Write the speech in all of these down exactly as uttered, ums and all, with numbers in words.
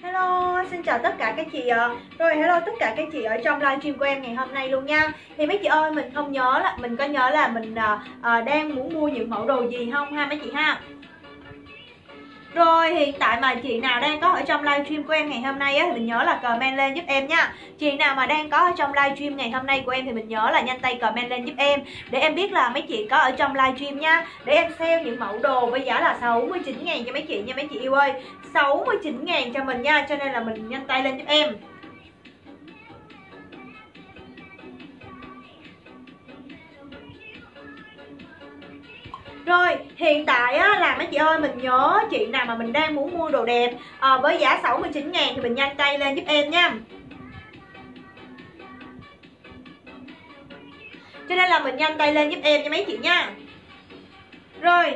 Hello, xin chào tất cả các chị ạ. Rồi hello tất cả các chị ở trong livestream của em ngày hôm nay luôn nha. Thì mấy chị ơi, mình không nhớ là mình có nhớ là mình uh, uh, đang muốn mua những mẫu đồ gì không ha mấy chị ha. Rồi hiện tại mà chị nào đang có ở trong livestream của em ngày hôm nay á, thì mình nhớ là comment lên giúp em nha. Chị nào mà đang có ở trong livestream ngày hôm nay của em thì mình nhớ là nhanh tay comment lên giúp em để em biết là mấy chị có ở trong livestream nha. Để em sale những mẫu đồ với giá là sáu mươi chín ngàn cho mấy chị nha mấy chị yêu ơi. sáu mươi chín ngàn cho mình nha, cho nên là mình nhanh tay lên giúp em. Rồi hiện tại á, là mấy chị ơi, mình nhớ chị nào mà mình đang muốn mua đồ đẹp à, với giá sáu mươi chín ngàn thì mình nhanh tay lên giúp em nha. Cho nên là mình nhanh tay lên giúp em nha mấy chị nha. Rồi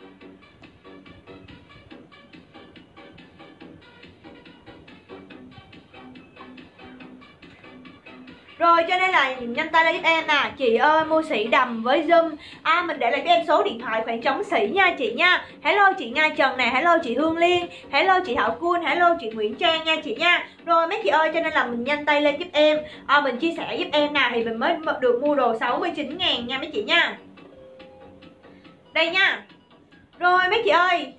Rồi cho nên là nhanh tay lên giúp em nè. Chị ơi mua sỉ đầm với zoom. À mình để lại cho em số điện thoại khoảng trống sỉ nha chị nha. Hello chị Nga Trần nè, hello chị Hương Liên, hello chị Thảo Quân, hello chị Nguyễn Trang nha chị nha. Rồi mấy chị ơi, cho nên là mình nhanh tay lên giúp em. À, mình chia sẻ giúp em nè thì mình mới được mua đồ sáu mươi chín ngàn nha mấy chị nha. Đây nha. Rồi mấy chị ơi,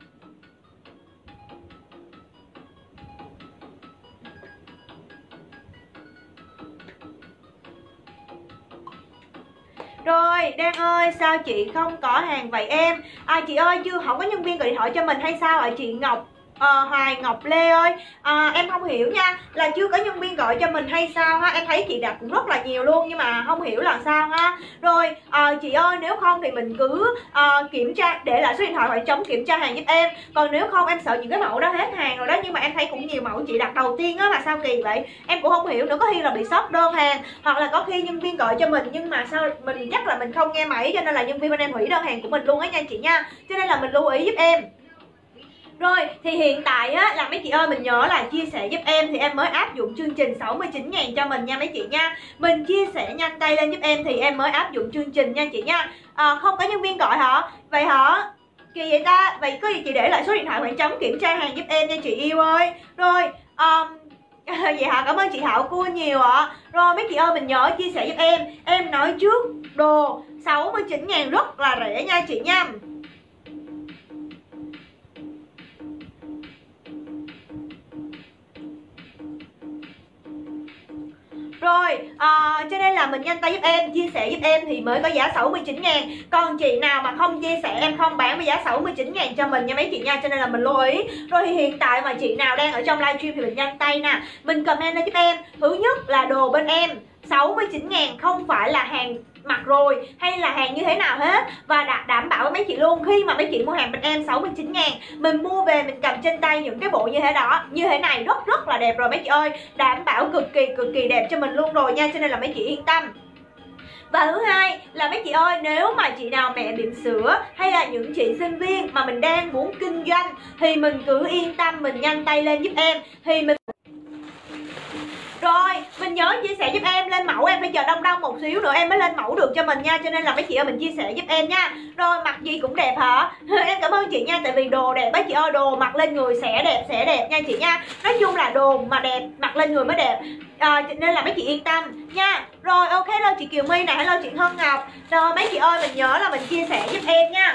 Rồi, Đan ơi, sao chị không có hàng vậy em? À chị ơi, chưa không có nhân viên gọi điện thoại cho mình hay sao ạ chị Ngọc? À, Hoài Ngọc Lê ơi, à, em không hiểu nha, là chưa có nhân viên gọi cho mình hay sao ha. Em thấy chị đặt cũng rất là nhiều luôn nhưng mà không hiểu là sao ha. Rồi à, chị ơi, nếu không thì mình cứ à, kiểm tra, để lại số điện thoại khoảng trống kiểm tra hàng giúp em. Còn nếu không em sợ những cái mẫu đó hết hàng rồi đó. Nhưng mà em thấy cũng nhiều mẫu chị đặt đầu tiên á, mà sao kỳ vậy? Em cũng không hiểu nữa, có khi là bị sốc đơn hàng, hoặc là có khi nhân viên gọi cho mình nhưng mà sao mình chắc là mình không nghe máy, cho nên là nhân viên bên em hủy đơn hàng của mình luôn á nha chị nha. Cho nên là mình lưu ý giúp em. Rồi thì hiện tại á là mấy chị ơi, mình nhớ là chia sẻ giúp em thì em mới áp dụng chương trình sáu mươi chín ngàn cho mình nha mấy chị nha. Mình chia sẻ nhanh tay lên giúp em thì em mới áp dụng chương trình nha chị nha. À, không có nhân viên gọi hả? Vậy hả? Kỳ vậy ta? Vậy có gì chị để lại số điện thoại khoảng trống kiểm tra hàng giúp em nha chị yêu ơi. Rồi um, vậy hả? Cảm ơn chị Thảo Cua nhiều ạ. Rồi mấy chị ơi, mình nhớ chia sẻ giúp em. Em nói trước, đồ sáu mươi chín ngàn rất là rẻ nha chị nha. Rồi, à, cho nên là mình nhanh tay giúp em, chia sẻ giúp em thì mới có giá sáu mươi chín ngàn. Còn chị nào mà không chia sẻ, em không bán với giá sáu mươi chín ngàn cho mình nha mấy chị nha. Cho nên là mình lưu ý. Rồi thì hiện tại mà chị nào đang ở trong livestream thì mình nhanh tay nè, mình comment lên giúp em. Thứ nhất là đồ bên em sáu mươi chín ngàn không phải là hàng mặc rồi hay là hàng như thế nào hết. Và đã đảm bảo với mấy chị luôn, khi mà mấy chị mua hàng bên em sáu mươi chín ngàn, mình mua về mình cầm trên tay những cái bộ như thế đó, như thế này rất rất là đẹp rồi mấy chị ơi. Đảm bảo cực kỳ cực kỳ đẹp cho mình luôn rồi nha, cho nên là mấy chị yên tâm. Và thứ hai là mấy chị ơi, nếu mà chị nào mẹ bỉm sữa hay là những chị sinh viên mà mình đang muốn kinh doanh thì mình cứ yên tâm, mình nhanh tay lên giúp em thì mình. Rồi, mình nhớ chia sẻ giúp em, lên mẫu em phải chờ đông đông một xíu nữa em mới lên mẫu được cho mình nha. Cho nên là mấy chị ơi, mình chia sẻ giúp em nha. Rồi, mặc gì cũng đẹp hả? Em cảm ơn chị nha, tại vì đồ đẹp mấy chị ơi, đồ mặc lên người sẽ đẹp, sẽ đẹp nha chị nha. Nói chung là đồ mà đẹp, mặc lên người mới đẹp. À, nên là mấy chị yên tâm nha. Rồi, ok, hello chị Kiều My nè, hello chị Hân Ngọc. Rồi, mấy chị ơi, mình nhớ là mình chia sẻ giúp em nha.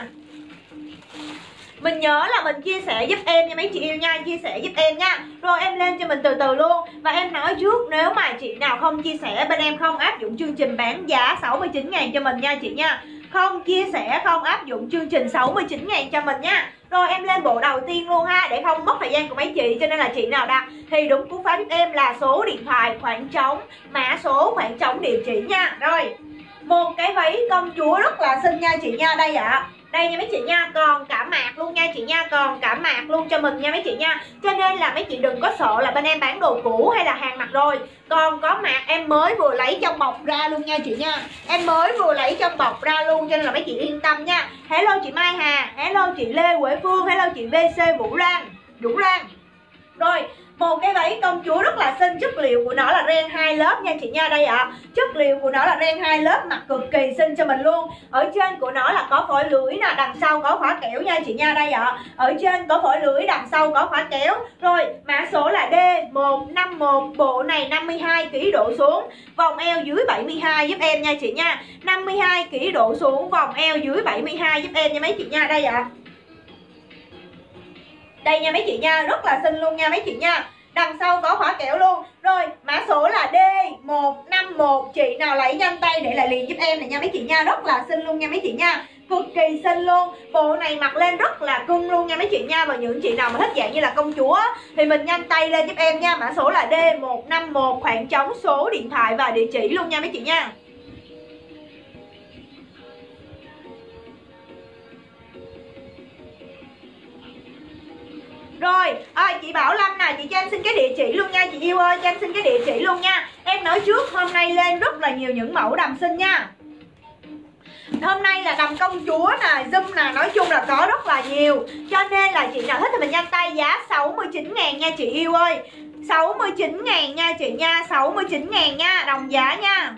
Mình nhớ là mình chia sẻ giúp em nha mấy chị yêu nha, chia sẻ giúp em nha. Rồi em lên cho mình từ từ luôn. Và em nói trước, nếu mà chị nào không chia sẻ, bên em không áp dụng chương trình bán giá sáu mươi chín ngàn cho mình nha chị nha. Không chia sẻ, không áp dụng chương trình sáu mươi chín ngàn cho mình nha. Rồi em lên bộ đầu tiên luôn ha, để không mất thời gian của mấy chị. Cho nên là chị nào đặt thì đúng cú pháp giúp em là số điện thoại, khoảng trống, mã số, khoảng trống, địa chỉ nha. Rồi, một cái váy công chúa rất là xinh nha chị nha. Đây ạ, à, đây nha mấy chị nha, còn cả mạc luôn nha chị nha, còn cả mạc luôn cho mình nha mấy chị nha. Cho nên là mấy chị đừng có sợ là bên em bán đồ cũ hay là hàng mặc rồi. Còn có mạc em mới vừa lấy trong bọc ra luôn nha chị nha. Em mới vừa lấy trong bọc ra luôn, cho nên là mấy chị yên tâm nha. Hello chị Mai Hà, hello chị Lê Quế Phương, hello chị vê xê Vũ Lan, Vũ Lan. Rồi, Một cái váy công chúa rất là xinh, chất liệu của nó là ren hai lớp nha chị nha. Đây ạ, à, chất liệu của nó là ren hai lớp, mặc cực kỳ xinh cho mình luôn. Ở trên của nó là có phổi lưỡi nè, đằng sau có khóa kéo nha chị nha. Đây ạ, à, ở trên có phổi lưỡi, đằng sau có khóa kéo. Rồi mã số là D một năm một, bộ này năm mươi hai ki lô gam độ xuống, vòng eo dưới bảy mươi hai giúp em nha chị nha. năm mươi hai ki lô gam độ xuống, vòng eo dưới bảy mươi hai giúp em nha mấy chị nha. Đây ạ, à, đây nha mấy chị nha, rất là xinh luôn nha mấy chị nha. Đằng sau có khóa kéo luôn. Rồi mã số là D một năm một, chị nào lấy nhanh tay để lại liền giúp em này nha mấy chị nha. Rất là xinh luôn nha mấy chị nha, cực kỳ xinh luôn. Bộ này mặc lên rất là cưng luôn nha mấy chị nha. Và những chị nào mà thích dạng như là công chúa thì mình nhanh tay lên giúp em nha. Mã số là D một năm một, khoảng trống số điện thoại và địa chỉ luôn nha mấy chị nha. Rồi, à, chị Bảo Lâm nè, chị cho em xin cái địa chỉ luôn nha chị yêu ơi, cho em xin cái địa chỉ luôn nha. Em nói trước hôm nay lên rất là nhiều những mẫu đầm xinh nha. Hôm nay là đầm công chúa nè, zoom nè, nói chung là có rất là nhiều. Cho nên là chị nào thích thì mình nhanh tay, giá sáu mươi chín ngàn nha chị yêu ơi. sáu mươi chín ngàn nha chị nha, sáu mươi chín ngàn nha, đồng giá nha.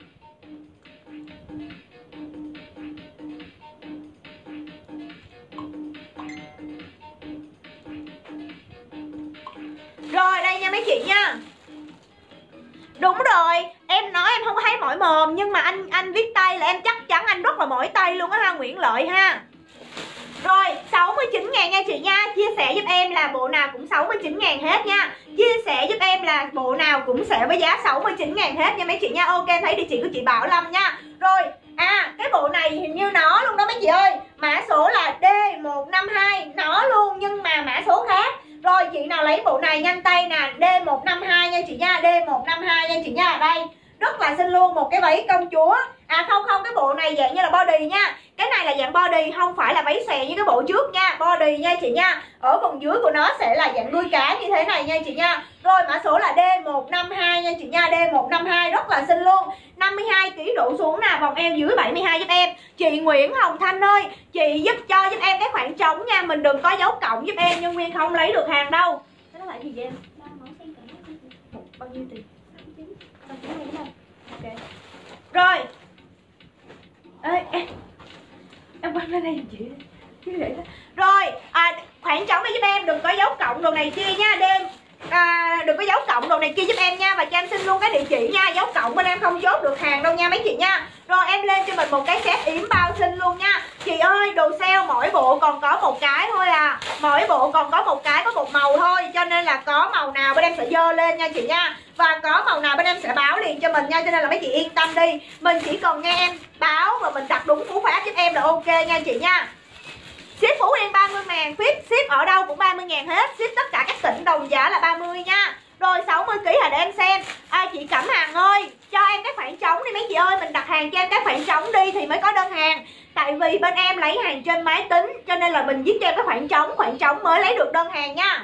Rồi đây nha mấy chị nha. Đúng rồi, em nói em không thấy mỏi mồm, nhưng mà anh anh viết tay là em chắc chắn anh rất là mỏi tay luôn á ha, Nguyễn Lợi ha. Rồi sáu mươi chín ngàn nha chị nha. Chia sẻ giúp em là bộ nào cũng sáu mươi chín ngàn hết nha. Chia sẻ giúp em là bộ nào cũng sẽ với giá sáu mươi chín ngàn hết nha mấy chị nha. Ok, thấy địa chỉ của chị Bảo Lâm nha. Rồi, à cái bộ này hình như nó luôn đó mấy chị ơi. Mã số là D một năm hai, nó luôn nhưng mà mã số khác. Rồi chị nào lấy bộ này nhanh tay nè, D một năm hai nha chị nha, D một năm hai nha chị nha. Đây, rất là xinh luôn, một cái váy công chúa. À không không, cái bộ này dạng như là body nha. Cái này là dạng body, không phải là váy xòe như cái bộ trước nha. Body nha chị nha. Ở phần dưới của nó sẽ là dạng đuôi cá như thế này nha chị nha. Rồi mã số là D một năm hai nha chị nha, D một năm hai, rất là xinh luôn. năm mươi hai ki lô gam độ xuống nè, vòng eo dưới bảy mươi hai giúp em. Chị Nguyễn Hồng Thanh ơi, chị giúp cho giúp em cái khoảng trống nha, mình đừng có dấu cộng giúp em, nhân viên không lấy được hàng đâu. Cái đó là gì vậy em? Một bao nhiêu tiền? Ok. Rồi. Ê, em em quăng lên đây giùm chị. Rồi, à, khoảng trống đây giúp em, đừng có dấu cộng đồ này kia nha. Đêm à, đừng có dấu cộng đồ này kia giúp em nha. Và cho em xin luôn cái địa chỉ nha. Dấu cộng bên em không chốt được hàng đâu nha mấy chị nha. Rồi em lên cho mình một cái set yếm bao xinh luôn nha. Chị ơi, đồ sale mỗi bộ còn có một cái thôi à. Mỗi bộ còn có một cái, có một màu thôi. Cho nên là có màu nào bên em sẽ dơ lên nha chị nha. Và có màu nào bên em sẽ báo liền cho mình nha. Cho nên là mấy chị yên tâm đi. Mình chỉ cần nghe em báo và mình đặt đúng cú pháp giúp em là ok nha chị nha. Ship Phú Yên ba mươi ngàn, ship, ship ở đâu cũng ba mươi ngàn hết. Ship tất cả các tỉnh đồng giá là ba mươi nha. Rồi sáu mươi ki lô gam là để em xem. À, chị Cẩm Hằng ơi, cho em cái khoảng trống đi mấy chị ơi. Mình đặt hàng cho em cái khoảng trống đi thì mới có đơn hàng. Tại vì bên em lấy hàng trên máy tính, cho nên là mình viết cho em cái khoảng trống, khoảng trống mới lấy được đơn hàng nha.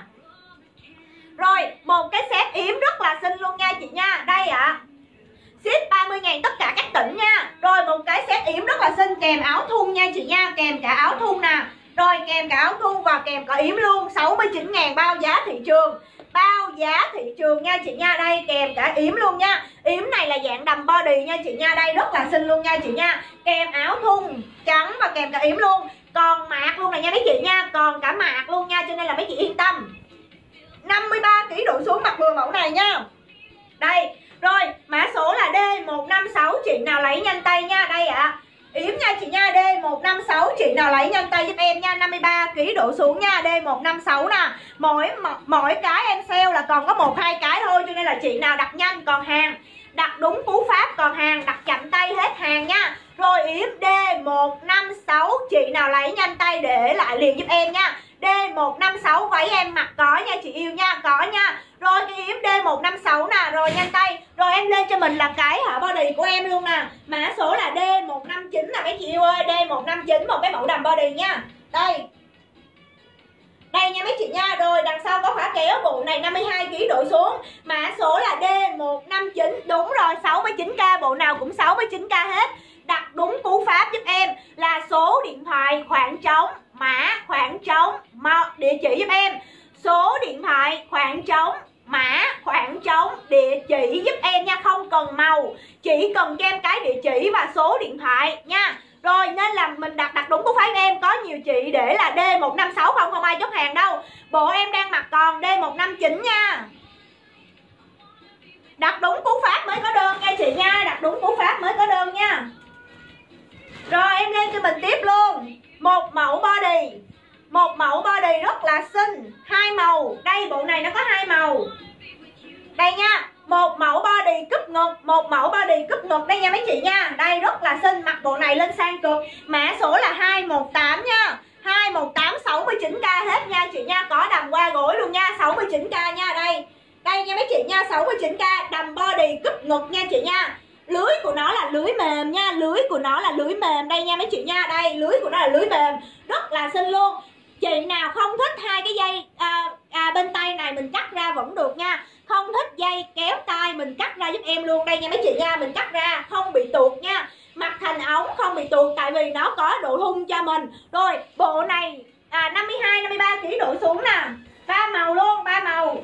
Rồi, một cái set yếm rất là xinh luôn nha chị nha. Đây ạ, à, ship ba mươi ngàn tất cả các tỉnh nha. Rồi một cái set yếm rất là xinh, kèm áo thun nha chị nha. Kèm cả áo thun nè. Rồi kèm cả áo thun và kèm cả yếm luôn. Sáu mươi chín ngàn bao giá thị trường. Bao giá thị trường nha chị nha. Đây kèm cả yếm luôn nha. Yếm này là dạng đầm body nha chị nha. Đây rất là xinh luôn nha chị nha. Kèm áo thun trắng và kèm cả yếm luôn. Còn mạc luôn này nha mấy chị nha. Còn cả mạc luôn nha, cho nên là mấy chị yên tâm. năm mươi ba ki lô gam độ xuống, mặc vừa mẫu này nha. Đây. Rồi mã số là D một năm sáu, chị nào lấy nhanh tay nha. Đây ạ, à, yếm nha chị nha. D một năm sáu, chị nào lấy nhanh tay giúp em nha. năm mươi ba ki lô gam độ xuống nha. D một năm sáu nè. Mỗi mỗi cái em sale là còn có một hai cái thôi, cho nên là chị nào đặt nhanh còn hàng, đặt đúng cú pháp còn hàng, đặt chậm tay hết hàng nha. Rồi yếm D một năm sáu, chị nào lấy nhanh tay để lại liền giúp em nha. D một năm sáu váy em mặc có nha chị yêu nha, có nha. Rồi cái yếm D một năm sáu nè, rồi nhanh tay. Rồi em lên cho mình là cái hả body của em luôn nè. Mã số là D một năm chín nè mấy chị yêu ơi, D một năm chín, một cái mẫu đầm body nha. Đây. Đây nha mấy chị nha. Rồi đằng sau có khóa kéo, bộ này năm mươi hai ki lô gam độ xuống. Mã số là D một năm chín. Đúng rồi, sáu mươi chín k, bộ nào cũng sáu mươi chín k hết. Đặt đúng cú pháp giúp em là số điện thoại, khoảng trống, mã, khoảng trống, địa chỉ giúp em. số điện thoại, khoảng trống, mã, khoảng trống, địa chỉ giúp em nha, không cần màu, chỉ cần cho em cái địa chỉ và số điện thoại nha. Rồi nên là mình đặt đặt đúng cú pháp em. Có nhiều chị để là D một năm sáu không, không ai chốt hàng đâu. Bộ em đang mặc còn D một năm chín nha. Đặt đúng cú pháp mới có đơn nha chị nha, đặt đúng cú pháp mới có đơn nha. Rồi em lên cho mình tiếp luôn. Một mẫu body. Một mẫu body rất là xinh, hai màu. Đây bộ này nó có hai màu. Đây nha, một mẫu body cúp ngực, một mẫu body cúp ngực đây nha mấy chị nha. Đây rất là xinh, mặc bộ này lên sang cực. Mã số là hai một tám nha. hai một tám sáu mươi chín k hết nha chị nha, có đầm qua gối luôn nha, sáu mươi chín k nha. Đây. Đây nha mấy chị nha, sáu mươi chín k, đầm body cúp ngực nha chị nha. Lưới của nó là lưới mềm nha, lưới của nó là lưới mềm đây nha mấy chị nha. Đây, lưới của nó là lưới mềm, rất là xinh luôn. Chị nào không thích hai cái dây à, à, bên tay này mình cắt ra vẫn được nha. Không thích dây kéo tay mình cắt ra giúp em luôn. Đây nha mấy chị nha, mình cắt ra không bị tuột nha. Mặt thành ống không bị tuột tại vì nó có độ thun cho mình. Rồi, bộ này à, năm mươi hai năm mươi ba ki lô gam đổ xuống nè. Ba màu luôn, ba màu.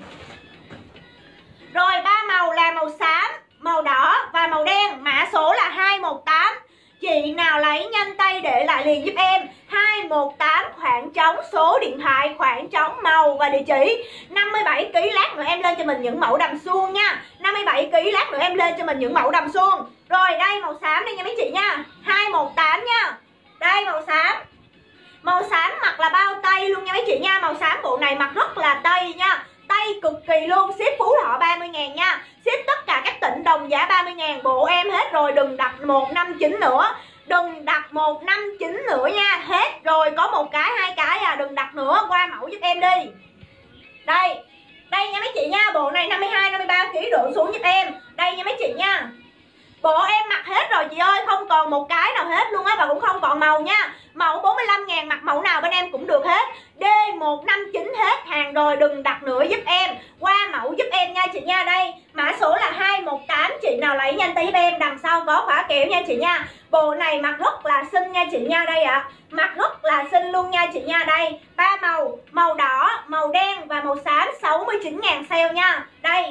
Rồi, ba màu là màu xám, màu đỏ và màu đen. Mã số là hai một tám. Chị nào lấy nhanh tay để lại liền giúp em. Hai một tám, khoảng trống, số điện thoại, khoảng trống, màu và địa chỉ. Năm mươi bảy ki lô gam, lát nữa em lên cho mình những mẫu đầm suông nha. Năm mươi bảy ki lô gam, lát nữa em lên cho mình những mẫu đầm suông. Rồi đây màu xám đây nha mấy chị nha. Hai một tám nha. Đây màu xám. Màu xám mặc là bao tay luôn nha mấy chị nha. Màu xám bộ này mặc rất là tây nha. Tay cực kỳ luôn, ship Phú Thọ ba mươi ngàn nha. Ship tất cả các tỉnh đồng giá ba mươi ngàn. Bộ em hết rồi, đừng đặt một năm chín nữa. Đừng đặt một năm chín nữa nha. Hết rồi, có một cái, hai cái à. Đừng đặt nữa, qua mẫu giúp em đi. Đây, đây nha mấy chị nha. Bộ này năm mươi hai năm mươi ba ki lô gam đổ xuống giúp em. Đây nha mấy chị nha. Bộ em mặc hết rồi chị ơi, không còn một cái nào hết luôn á. Và cũng không còn màu nha. Mẫu bốn mươi lăm ngàn, mặc mẫu nào bên em cũng được hết. D một năm chín hết hàng rồi, đừng đặt nữa giúp em. Qua mẫu giúp em nha chị nha. Đây, mã số là hai một tám. Chị nào lấy nhanh tay giúp em. Đằng sau có khóa kéo nha chị nha. Bộ này mặc rất là xinh nha chị nha. Đây ạ, à, mặc rất là xinh luôn nha chị nha. Đây, ba màu, màu đỏ, màu đen và màu xám, sáu mươi chín ngàn sale nha. Đây,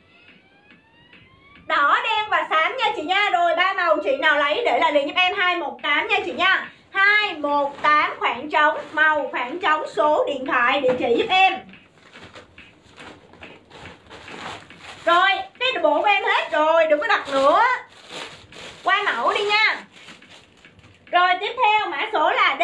đỏ, đen và xám nha chị nha. Rồi ba màu chị nào lấy để lại liền giúp em. Hai một tám nha chị nha. Hai một tám, khoảng trống, màu, khoảng trống, số điện thoại, địa chỉ giúp em. Rồi, cái bộ của em hết rồi, đừng có đặt nữa. Qua mẫu đi nha. Rồi tiếp theo mã số là D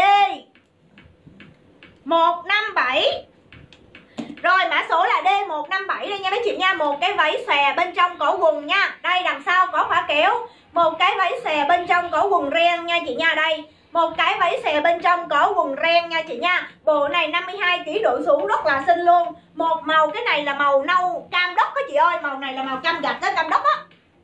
một năm bảy. Rồi mã số là D một năm bảy đây nha mấy chị nha. Một cái váy xòe bên trong có quần nha. Đây đằng sau có khóa kéo. Một cái váy xòe bên trong có quần ren nha chị nha. Đây, một cái váy xòe bên trong có quần ren nha chị nha. Bộ này năm mươi hai ki lô gam đổ xuống rất là xinh luôn. Một màu, cái này là màu nâu cam đất á chị ơi. Màu này là màu cam gạch á, cam đất á.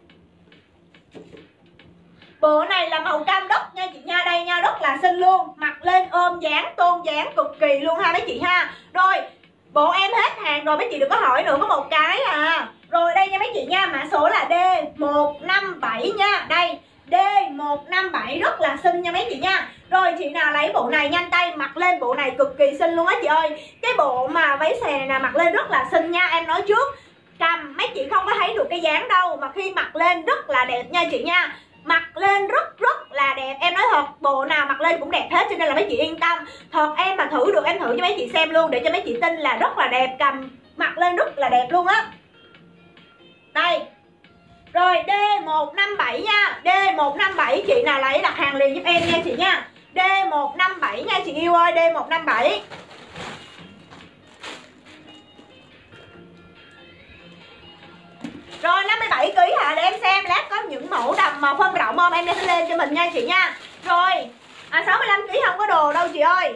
Bộ này là màu cam đất nha chị nha. Đây nha, rất là xinh luôn. Mặc lên ôm dáng, tôn dáng cực kỳ luôn ha mấy chị ha. Rồi, bộ em hết hàng rồi mấy chị đừng có hỏi nữa, có một cái à. Rồi đây nha mấy chị nha, mã số là D một năm bảy nha. Đây, D một năm bảy rất là xinh nha mấy chị nha. Rồi chị nào lấy bộ này nhanh tay, mặc lên bộ này cực kỳ xinh luôn á chị ơi. Cái bộ mà váy xòe này nè, mặc lên rất là xinh nha. Em nói trước, cầm mấy chị không có thấy được cái dáng đâu, mà khi mặc lên rất là đẹp nha chị nha. Mặc lên rất rất là đẹp. Em nói thật, bộ nào mặc lên cũng đẹp hết, cho nên là mấy chị yên tâm. Thật, em mà thử được em thử cho mấy chị xem luôn, để cho mấy chị tin là rất là đẹp. Cầm mặc lên rất là đẹp luôn á. Đây. Rồi D một năm bảy nha. D một năm bảy, chị nào lấy đặt hàng liền giúp em nha chị nha. D một năm bảy nha chị yêu ơi. D một năm bảy. Rồi năm mươi bảy ki lô gam hả, để em xem lát có những mẫu đầm mà phân rộng không em sẽ lên cho mình nha chị nha. Rồi à, sáu mươi lăm ki lô gam không có đồ đâu chị ơi.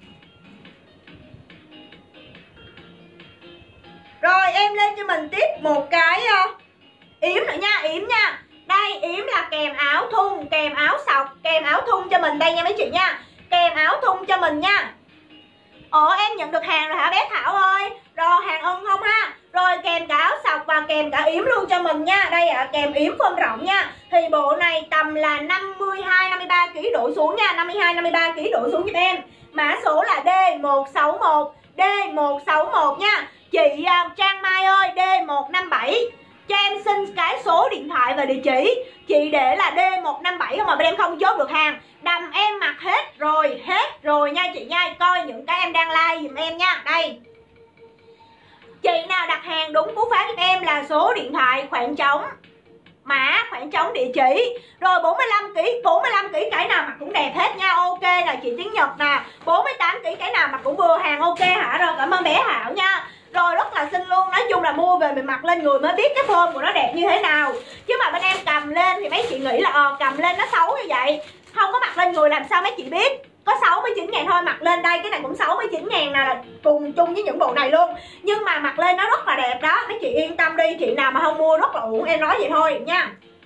Rồi em lên cho mình tiếp một cái uh, yếm nữa nha, yếm nha. Đây, yếm là kèm áo thun, kèm áo sọc, kèm áo thun cho mình đây nha mấy chị nha. Kèm áo thun cho mình nha. Ủa em nhận được hàng rồi hả bé Thảo ơi? Rồi hàng ưng không ha? Rồi kèm cả áo sọc và kèm cả yếm luôn cho mình nha. Đây ạ, à, kèm yếm phân rộng nha. Thì bộ này tầm là năm mươi hai năm mươi ba ki lô gam đổ xuống nha. Năm mươi hai năm mươi ba ki lô gam đổ xuống giúp em. Mã số là D một sáu một. D một sáu một nha. Chị uh, Trang Mai ơi, D một năm bảy. Cho em xin cái số điện thoại và địa chỉ. Chị để là D một năm bảy không mà bên em không chốt được hàng. Đầm em mặc hết rồi, hết rồi nha chị nha. Coi những cái em đang like dùm em nha. Đây. Chị nào đặt hàng đúng cú pháp giúp em là số điện thoại, khoảng trống, mã, khoảng trống, địa chỉ. Rồi bốn mươi lăm ki lô gam, bốn mươi lăm ki lô gam cái nào mặc cũng đẹp hết nha. Ok là chị Tiếng Nhật nè. bốn mươi tám ki lô gam cái nào mặc cũng vừa, hàng ok hả? Rồi cảm ơn bé Hảo nha. Rồi rất là xinh luôn. Nói chung là mua về mình mặc lên người mới biết cái form của nó đẹp như thế nào. Chứ mà bên em cầm lên thì mấy chị nghĩ là ờ cầm lên nó xấu như vậy, không có mặc lên người làm sao mấy chị biết. Có sáu mươi chín ngàn thôi, mặc lên đây cái này cũng sáu mươi chín ngàn nè, là cùng chung với những bộ này luôn. Nhưng mà mặc lên nó rất là đẹp đó. Mấy chị yên tâm đi, chị nào mà không mua rất là uổng, em nói vậy thôi nha.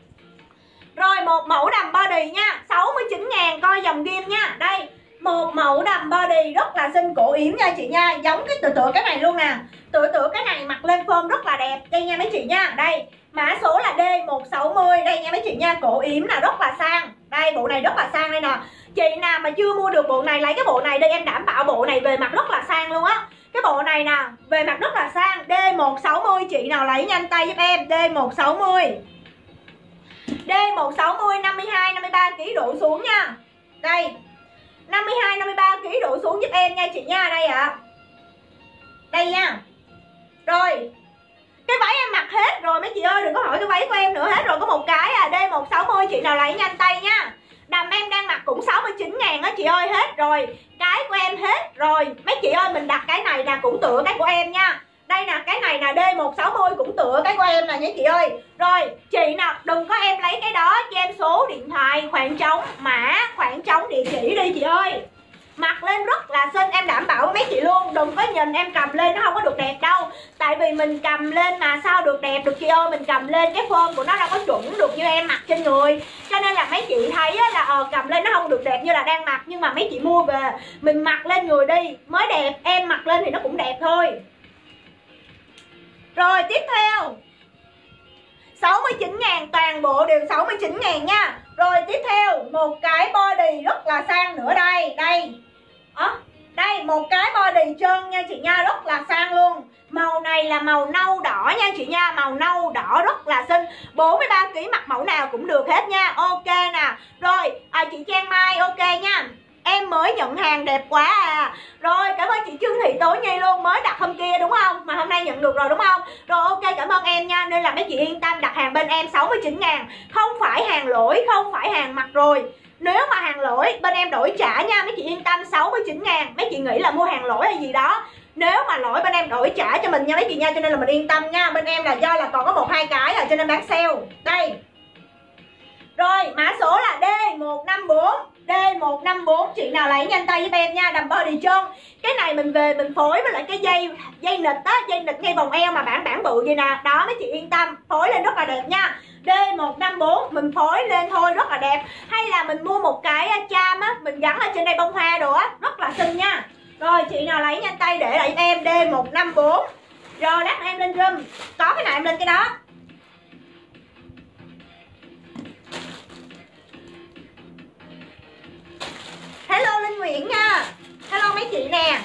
Rồi một mẫu đầm body nha, sáu mươi chín ngàn, coi dòng ghim nha. Đây, một mẫu đầm body rất là xinh, cổ yếm nha chị nha. Giống cái tựa tựa cái này luôn nè. Tựa tựa cái này mặc lên form rất là đẹp. Đây nha mấy chị nha. Đây, mã số là D một sáu không. Đây nha mấy chị nha, cổ yếm là rất là sang. Đây, bộ này rất là sang đây nè. Chị nào mà chưa mua được bộ này lấy cái bộ này đây, em đảm bảo bộ này về mặt rất là sang luôn á. Cái bộ này nè, về mặt rất là sang. D một sáu không, chị nào lấy nhanh tay giúp em. D một sáu không. D một sáu không, năm mươi hai năm mươi ba ki lô gam đổ xuống nha. Đây, năm mươi hai năm mươi ba ki lô gam đổ xuống giúp em nha chị nha. Đây ạ. À. Đây nha. Rồi, cái váy em mặc hết rồi mấy chị ơi, đừng có hỏi cái váy của em nữa, hết rồi, có một cái à. D một sáu không, chị nào lấy nhanh tay nha. Đầm em đang mặc cũng sáu mươi chín ngàn á chị ơi, hết rồi. Cái của em hết rồi. Mấy chị ơi, mình đặt cái này nè cũng tựa cái của em nha. Đây nè, cái này nè, D một sáu không cũng tựa cái của em nè nha chị ơi. Rồi, chị nào đừng có em lấy cái đó, cho em số điện thoại, khoảng trống, mã, khoảng trống, địa chỉ đi chị ơi. Mặc lên rất là xinh, em đảm bảo với mấy chị luôn. Đừng có nhìn em cầm lên nó không có được đẹp đâu. Tại vì mình cầm lên mà sao được đẹp được chị ơi. Mình cầm lên cái form của nó đâu có chuẩn được như em mặc trên người. Cho nên là mấy chị thấy là ờ, cầm lên nó không được đẹp như là đang mặc. Nhưng mà mấy chị mua về mình mặc lên người đi mới đẹp. Em mặc lên thì nó cũng đẹp thôi. Rồi tiếp theo, sáu mươi chín ngàn, toàn bộ đều sáu mươi chín ngàn nha. Rồi tiếp theo, một cái body rất là sang nữa đây. Đây à, đây, một cái body trơn nha chị nha, rất là sang luôn. Màu này là màu nâu đỏ nha chị nha. Màu nâu đỏ rất là xinh. bốn mươi ba ki lô gam mặc mẫu nào cũng được hết nha. Ok nè. Rồi à, chị Trang Mai ok nha. Em mới nhận hàng đẹp quá à. Rồi cảm ơn chị Trương Thị Tố Nhi luôn. Mới đặt hôm kia đúng không, mà hôm nay nhận được rồi đúng không. Rồi ok, cảm ơn em nha. Nên là mấy chị yên tâm, đặt hàng bên em sáu mươi chín ngàn. Không phải hàng lỗi, không phải hàng mặc rồi. Nếu mà hàng lỗi bên em đổi trả nha. Mấy chị yên tâm, sáu mươi chín ngàn. Mấy chị nghĩ là mua hàng lỗi hay gì đó, nếu mà lỗi bên em đổi trả cho mình nha mấy chị nha. Cho nên là mình yên tâm nha. Bên em là do là còn có một hai cái rồi cho nên bán sale. Đây. Rồi mã số là D một năm bốn. D một năm bốn, chị nào lấy nhanh tay giúp em nha. Đầm body trơn. Cái này mình về mình phối với lại cái dây dây nịt á, dây nịt ngay vòng eo mà bản bản bự vậy nè. Đó mấy chị yên tâm, phối lên rất là đẹp nha. D một năm bốn mình phối lên thôi rất là đẹp. Hay là mình mua một cái cham á, mình gắn ở trên đây bông hoa đồ á, rất là xinh nha. Rồi chị nào lấy nhanh tay để lại em. D một năm bốn. Rồi lát em lên room, có cái này em lên cái đó. Hello Linh Nguyễn nha. Hello mấy chị nè.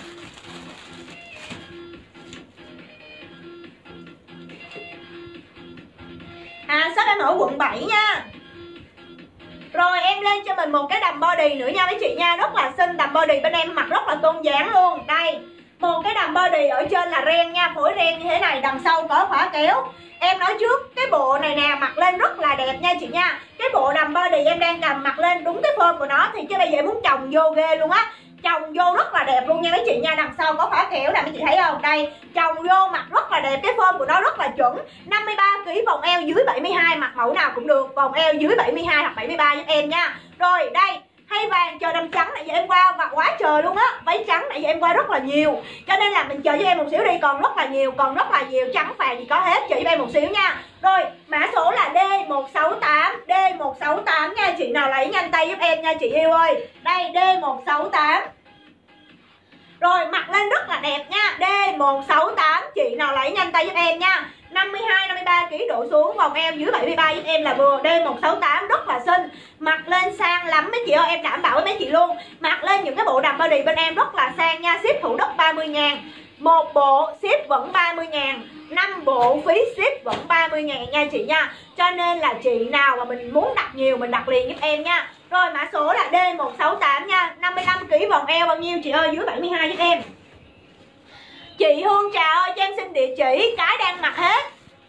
À shop em ở quận bảy nha. Rồi em lên cho mình một cái đầm body nữa nha mấy chị nha. Rất là xinh, đầm body bên em mặc rất là tôn dáng luôn. Đây, một cái đầm body ở trên là ren nha, phối ren như thế này, đầm sau có khóa kéo. Em nói trước, cái bộ này nè mặc lên rất là đẹp nha chị nha. Cái bộ đầm body em đang cầm mặc lên đúng cái form của nó thì chứ bây giờ em muốn chồng vô ghê luôn á. Chồng vô rất là đẹp luôn nha mấy chị nha. Đằng sau có khóa kéo nè mấy chị thấy không. Đây, chồng vô mặc rất là đẹp. Cái form của nó rất là chuẩn. năm mươi ba ki lô gam, vòng eo dưới bảy mươi hai, mặc mẫu nào cũng được. Vòng eo dưới bảy mươi hai hoặc bảy mươi ba giúp em nha. Rồi đây, hay vàng chờ đầm trắng nãy giờ em qua và quá trời luôn á. Váy trắng nãy giờ em qua rất là nhiều. Cho nên là mình chờ cho em một xíu đi. Còn rất là nhiều, còn rất là nhiều. Trắng vàng thì có hết, chờ cho em một xíu nha. Rồi mã số là D một sáu tám. D một sáu tám nha. Chị nào lấy nhanh tay giúp em nha chị yêu ơi. Đây D một sáu tám. Rồi mặc lên rất là đẹp nha. D một sáu tám, chị nào lấy nhanh tay giúp em nha. năm mươi hai năm mươi ba ki lô gam đổ xuống, vòng eo dưới bảy mươi ba giúp em là vừa. D một sáu tám rất là xinh. Mặc lên sang lắm mấy chị ơi, em đảm bảo với mấy chị luôn. Mặc lên những cái bộ đầm body bên em rất là sang nha. Ship Thủ Đức ba mươi mươi ngàn. Một bộ ship vẫn ba mươi ngàn, năm bộ phí ship vẫn ba mươi ngàn nha chị nha. Cho nên là chị nào mà mình muốn đặt nhiều mình đặt liền giúp em nha. Rồi mã số là D một sáu tám nha. năm mươi lăm ki lô gam vòng eo bao nhiêu chị ơi? Dưới bảy mươi hai giúp em. Chị Hương Trà ơi cho em xin địa chỉ, cái đang mặc hết.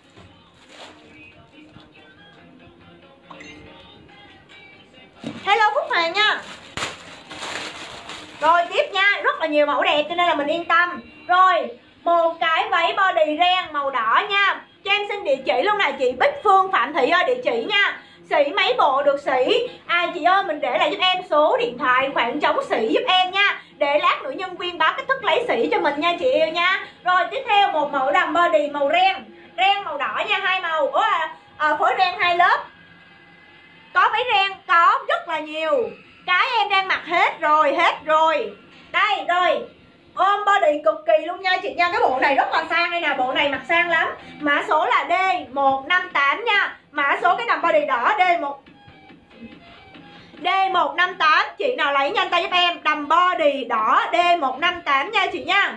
Hello Phúc Hoàng nha. Rồi tiếp nha, rất là nhiều mẫu đẹp cho nên là mình yên tâm. Rồi, một cái váy body ren màu đỏ nha. Cho em xin địa chỉ luôn nè chị Bích Phương Phạm Thị ơi, địa chỉ nha. Sỉ mấy bộ được sỉ. À chị ơi mình để lại giúp em số điện thoại khoảng trống sỉ giúp em nha. Để lát nữa nhân viên báo cách thức lấy sỉ cho mình nha chị yêu nha. Rồi tiếp theo một mẫu đầm body màu ren. Ren màu đỏ nha, hai màu. Ủa à, à, phối ren hai lớp. Có váy ren, có rất là nhiều. Cái em đang mặc hết rồi, hết rồi. Đây, rồi ôm body cực kỳ luôn nha chị nha. Cái bộ này rất là sang đây nè, bộ này mặc sang lắm. Mã số là D một năm tám nha. Mã số cái đầm body đỏ D một D một năm tám. Chị nào lấy nhanh tay giúp em. Đầm body đỏ D một năm tám nha chị nha.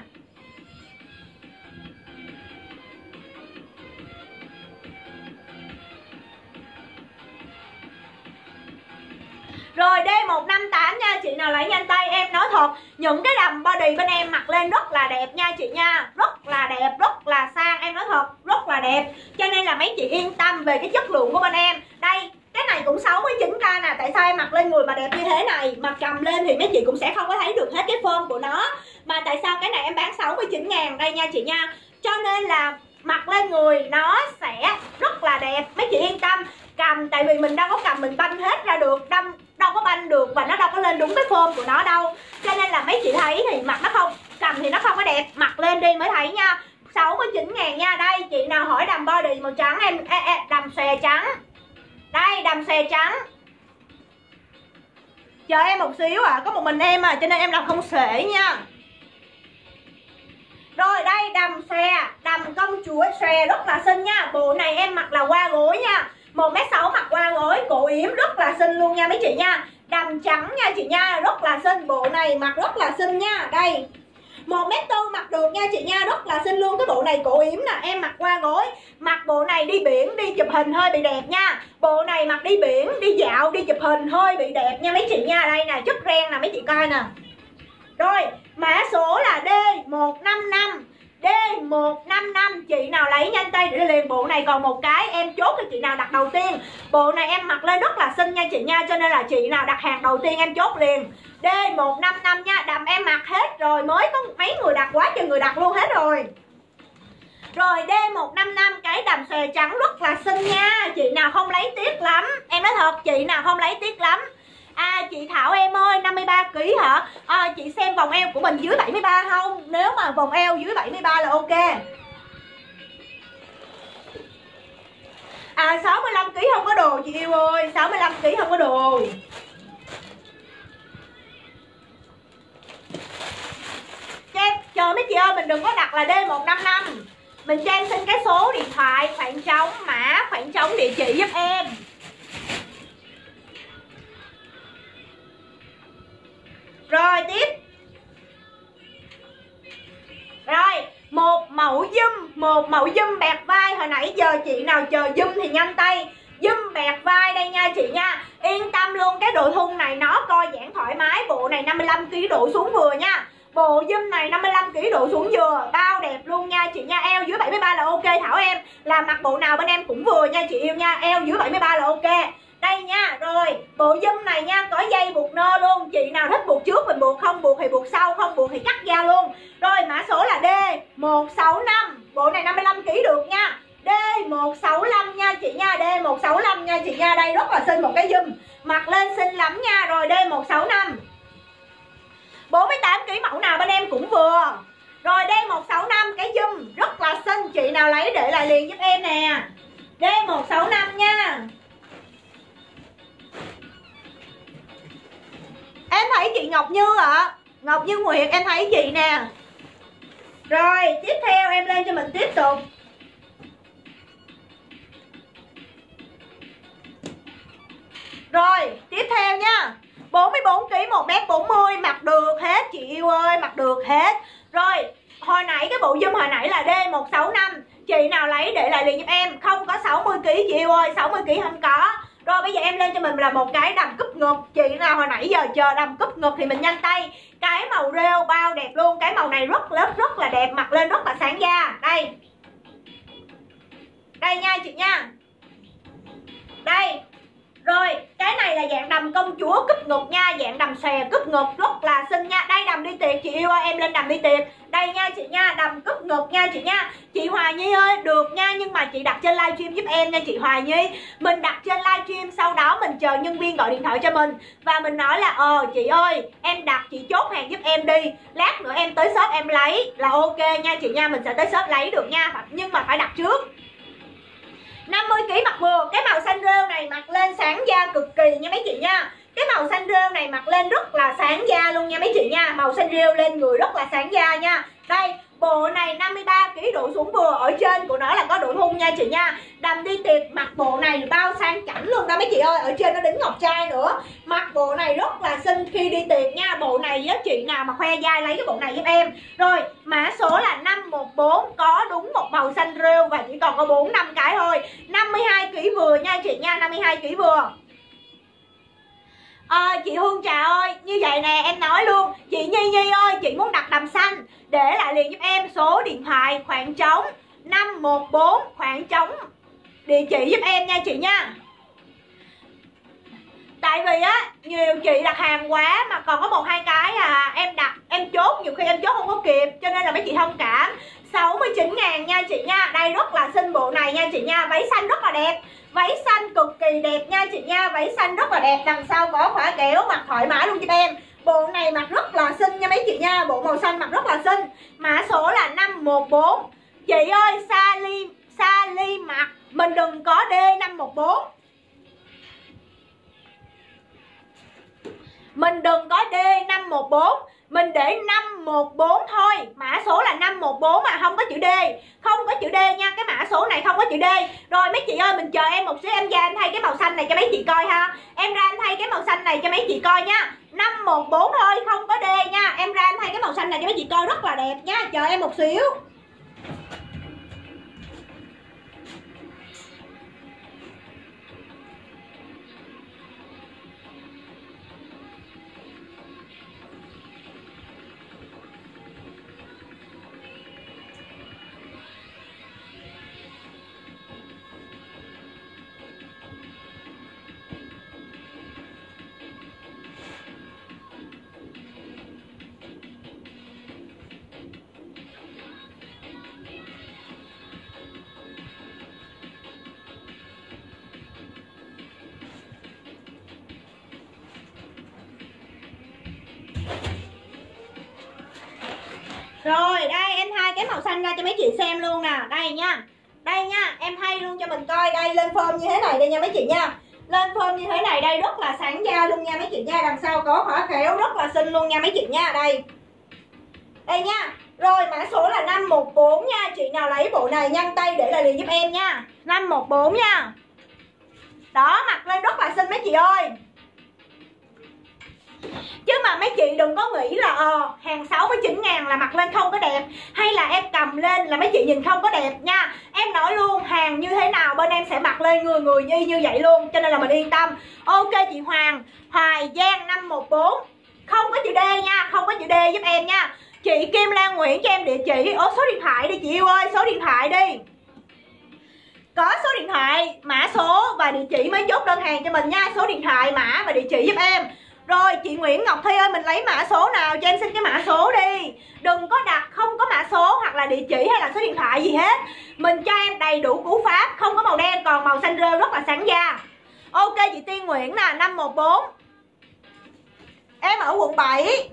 Rồi D một năm tám nha, chị nào lấy nhanh tay. Em nói thật, những cái đầm body bên em mặc lên rất là đẹp nha chị nha. Rất là đẹp, rất là sang, em nói thật, rất là đẹp. Cho nên là mấy chị yên tâm về cái chất lượng của bên em. Đây, cái này cũng sáu mươi chín k nè. Tại sao em mặc lên người mà đẹp như thế này, mà cầm lên thì mấy chị cũng sẽ không có thấy được hết cái form của nó. Mà tại sao cái này em bán sáu mươi chín ngàn đây nha chị nha. Cho nên là mặc lên người nó sẽ rất là đẹp. Mấy chị yên tâm. Cầm, tại vì mình đâu có cầm mình banh hết ra được, đâm đâu có banh được và nó đâu có lên đúng cái form của nó đâu. Cho nên là mấy chị thấy thì mặc nó không, cầm thì nó không có đẹp, mặc lên đi mới thấy nha. Sáu mươi chín ngàn nha. Đây chị nào hỏi đầm body màu trắng em, ê, ê, đầm xòe trắng. Đây đầm xòe trắng. Chờ em một xíu à, có một mình em à, cho nên em làm không xuể nha. Rồi đây đầm xòe, đầm công chúa xòe rất là xinh nha. Bộ này em mặc là qua gối nha. Một mét sáu mặc qua gối, cổ yếm rất là xinh luôn nha mấy chị nha. Đầm trắng nha chị nha, rất là xinh. Bộ này mặc rất là xinh nha. Đây một mét tư mặc được nha chị nha, rất là xinh luôn. Cái bộ này cổ yếm nè, em mặc qua gối. Mặc bộ này đi biển, đi chụp hình hơi bị đẹp nha. Bộ này mặc đi biển, đi dạo, đi chụp hình hơi bị đẹp nha mấy chị nha. Đây nè, chất ren nè mấy chị coi nè. Rồi mã số là D một năm năm. D một năm năm. Chị nào lấy nhanh tay để liền. Bộ này còn một cái em chốt cho chị nào đặt đầu tiên. Bộ này em mặc lên rất là xinh nha chị nha. Cho nên là chị nào đặt hàng đầu tiên em chốt liền. D một năm năm nha. Đầm em mặc hết rồi, mới có mấy người đặt, quá trời người đặt luôn hết rồi. Rồi D một năm năm cái đầm xòe trắng rất là xinh nha. Chị nào không lấy tiếc lắm. Em nói thật, chị nào không lấy tiếc lắm. À chị Thảo em ơi, năm mươi ba ki lô gam hả? À, chị xem vòng eo của mình dưới bảy mươi ba không? Nếu mà vòng eo dưới bảy mươi ba là ok. À sáu mươi lăm ki lô gam không có đồ chị yêu ơi, sáu mươi lăm ki lô gam không có đồ. Cho em, chờ mấy chị ơi, mình đừng có đặt là D một năm năm. Mình cho em xin cái số điện thoại, khoảng trống mã, khoảng trống địa chỉ giúp em. Rồi tiếp. Rồi một mẫu zoom, một mẫu zoom bẹt vai. Hồi nãy giờ chị nào chờ zoom thì nhanh tay. Zoom bẹt vai đây nha chị nha. Yên tâm luôn, cái độ thun này nó co giãn thoải mái. Bộ này năm mươi lăm ki lô gam độ xuống vừa nha. Bộ zoom này năm mươi lăm ki lô gam độ xuống vừa, bao đẹp luôn nha chị nha. Eo dưới bảy mươi ba là ok Thảo em. Làm mặc bộ nào bên em cũng vừa nha chị yêu nha. Eo dưới bảy mươi ba là ok. Đây nha, rồi bộ zoom này nha, có dây buộc nơ luôn. Chị nào thích buộc trước mình buộc, không buộc thì buộc sau, không buộc thì cắt ra luôn. Rồi mã số là D một sáu năm. Bộ này năm mươi lăm ki lô gam được nha. D một sáu năm nha chị nha. D một sáu năm nha chị nha. Đây rất là xinh, một cái zoom mặc lên xinh lắm nha. Rồi D một sáu năm bốn mươi tám ki lô gam mẫu nào bên em cũng vừa. Rồi D một sáu năm cái zoom rất là xinh. Chị nào lấy để lại liền giúp em nè. D một sáu năm nha. Em thấy chị Ngọc Như ạ, à. Ngọc Như Nguyệt em thấy chị nè. Rồi tiếp theo em lên cho mình tiếp tục. Rồi tiếp theo nha, bốn mươi bốn ki lô gam một mét bốn mươi mặc được hết chị yêu ơi, mặc được hết. Rồi hồi nãy cái bộ zoom hồi nãy là D một sáu năm, chị nào lấy để lại liền giúp em. Không có sáu mươi ki lô gam chị yêu ơi, sáu mươi ki lô gam không có. Rồi bây giờ em lên cho mình là một cái đầm cúp ngực. Chị nào hồi nãy giờ chờ đầm cúp ngực thì mình nhanh tay. Cái màu rêu bao đẹp luôn. Cái màu này rất rất rất là đẹp, mặc lên rất là sáng da. Đây. Đây nha chị nha. Đây. Rồi cái này là dạng đầm công chúa cúp ngực nha, dạng đầm xòe cúp ngực rất là xinh nha. Đây đầm đi tiệc chị yêu ơi, em lên đầm đi tiệc. Đây nha chị nha, đầm cúp ngực nha chị nha. Chị Hòa Nhi ơi, được nha, nhưng mà chị đặt trên livestream giúp em nha chị Hòa Nhi. Mình đặt trên livestream, sau đó mình chờ nhân viên gọi điện thoại cho mình và mình nói là ờ chị ơi, em đặt, chị chốt hàng giúp em đi, lát nữa em tới shop em lấy là ok nha chị nha. Mình sẽ tới shop lấy được nha, nhưng mà phải đặt trước. năm mươi ki lô gam mặc vừa. Cái màu xanh rêu này mặc lên sáng da cực kỳ nha mấy chị nha. Cái màu xanh rêu này mặc lên rất là sáng da luôn nha mấy chị nha. Màu xanh rêu lên người rất là sáng da nha. Đây, bộ này năm mươi ba ki lô gam độ xuống vừa. Ở trên của nó là có độ thun nha chị nha. Đầm đi tiệc mặc bộ này bao sang chảnh luôn đó mấy chị ơi. Ở trên nó đính ngọc trai nữa. Mặc bộ này rất là xinh khi đi tiệc nha. Bộ này với chị nào mà khoe dai lấy cái bộ này giúp em. Rồi, mã số là năm một bốn. Có đúng một màu xanh rêu và chỉ còn có bốn năm cái thôi. năm mươi hai ki lô gam vừa nha chị nha. năm mươi hai ki lô gam vừa. À, chị Hương Trà ơi, như vậy nè em nói luôn. Chị Nhi Nhi ơi, chị muốn đặt đầm xanh, để lại liền giúp em số điện thoại khoảng trống năm một bốn, khoảng trống địa chỉ giúp em nha chị nha. Tại vì á, nhiều chị đặt hàng quá mà còn có một hai cái à, em đặt, em chốt, nhiều khi em chốt không có kịp, cho nên là mấy chị thông cảm. Sáu mươi chín ngàn nha chị nha. Đây rất là xinh bộ này nha chị nha. Váy xanh rất là đẹp. Váy xanh cực kỳ đẹp nha chị nha. Váy xanh rất là đẹp. Đằng sau có khóa kéo, mặc thoải mái luôn giúp em. Bộ này mặc rất là xinh nha mấy chị nha. Bộ màu xanh mặc rất là xinh. Mã số là năm một bốn. Chị ơi, Sally, Sally mặc mình đừng có D năm một bốn. Mình đừng có D năm một bốn. Mình để năm một bốn thôi. Mã số là năm một bốn mà không có chữ D. Không có chữ D nha. Cái mã số này không có chữ D. Rồi mấy chị ơi, mình chờ em một xíu, em ra em thay cái màu xanh này cho mấy chị coi ha. Em ra em thay cái màu xanh này cho mấy chị coi nha. Năm một bốn thôi, không có D nha. Em ra em thay cái màu xanh này cho mấy chị coi, rất là đẹp nha. Chờ em một xíu. Rồi đây em thay cái màu xanh ra cho mấy chị xem luôn nè. Đây nha. Đây nha, em thay luôn cho mình coi. Đây lên form như thế này đây nha mấy chị nha. Lên form như thế này đây, rất là sáng da luôn nha mấy chị nha. Đằng sau có khóa khéo rất là xinh luôn nha mấy chị nha. Đây. Đây nha. Rồi mã số là năm một bốn nha. Chị nào lấy bộ này nhanh tay để lại liền giúp em nha. Năm một bốn nha. Đó, mặc lên rất là xinh mấy chị ơi. Chứ mà mấy chị đừng có nghĩ là ờ hàng sáu mươi chín ngàn là mặc lên không có đẹp, hay là em cầm lên là mấy chị nhìn không có đẹp nha. Em nói luôn, hàng như thế nào bên em sẽ mặc lên người người y như vậy luôn, cho nên là mình yên tâm. Ok chị Hoàng, Hoài Giang năm một bốn. Không có chữ D nha, không có chữ D giúp em nha. Chị Kim Lan Nguyễn cho em địa chỉ, ô số điện thoại đi chị yêu ơi, số điện thoại đi. Có số điện thoại, mã số và địa chỉ mới chốt đơn hàng cho mình nha. Số điện thoại, mã và địa chỉ giúp em. Rồi chị Nguyễn Ngọc Thi ơi, mình lấy mã số nào cho em, xin cái mã số đi. Đừng có đặt không có mã số hoặc là địa chỉ hay là số điện thoại gì hết. Mình cho em đầy đủ cú pháp, không có màu đen, còn màu xanh rêu rất là sáng da. Ok chị Tiên Nguyễn nè, năm một bốn. Em ở quận bảy.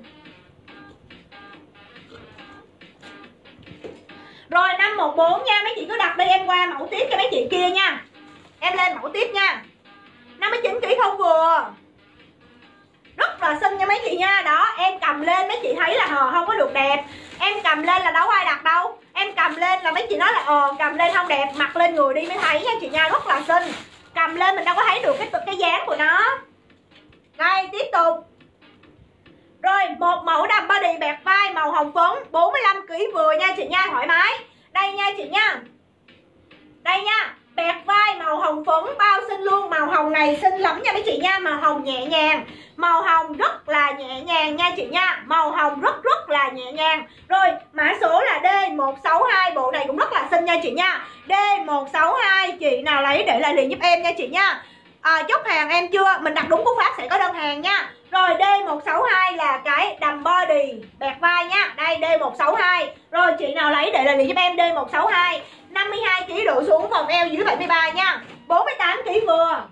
Rồi năm một bốn nha, mấy chị cứ đặt đi, em qua mẫu tiếp cho mấy chị kia nha. Em lên mẫu tiếp nha. năm mươi chín ki lô gam không vừa. Rất là xinh nha mấy chị nha. Đó, em cầm lên mấy chị thấy là hờ không có được đẹp. Em cầm lên là đâu ai đặt đâu. Em cầm lên là mấy chị nói là ờ cầm lên không đẹp, mặc lên người đi mới thấy nha chị nha. Rất là xinh. Cầm lên mình đâu có thấy được cái cái dáng của nó. Đây tiếp tục. Rồi một mẫu đầm body bẹt vai màu hồng phấn bốn mươi lăm ki lô gam vừa nha chị nha, thoải mái. Đây nha chị nha. Đây nha, bẹt vai màu hồng phấn bao xinh luôn. Màu hồng này xinh lắm nha mấy chị nha. Màu hồng nhẹ nhàng, màu hồng rất là nhẹ nhàng nha chị nha. Màu hồng rất rất là nhẹ nhàng. Rồi mã số là D một sáu hai. Bộ này cũng rất là xinh nha chị nha. D một sáu hai. Chị nào lấy để lại liền giúp em nha chị nha. à, Chốt hàng em chưa? Mình đặt đúng cú pháp sẽ có đơn hàng nha. Rồi D một sáu hai là cái đầm body bẹt vai nha. Đây D một sáu hai. Rồi chị nào lấy để lại liền giúp em D một sáu hai. năm mươi hai ki lô gam độ xuống, vòng eo dưới bảy mươi ba nha. bốn mươi tám ki lô gam vừa.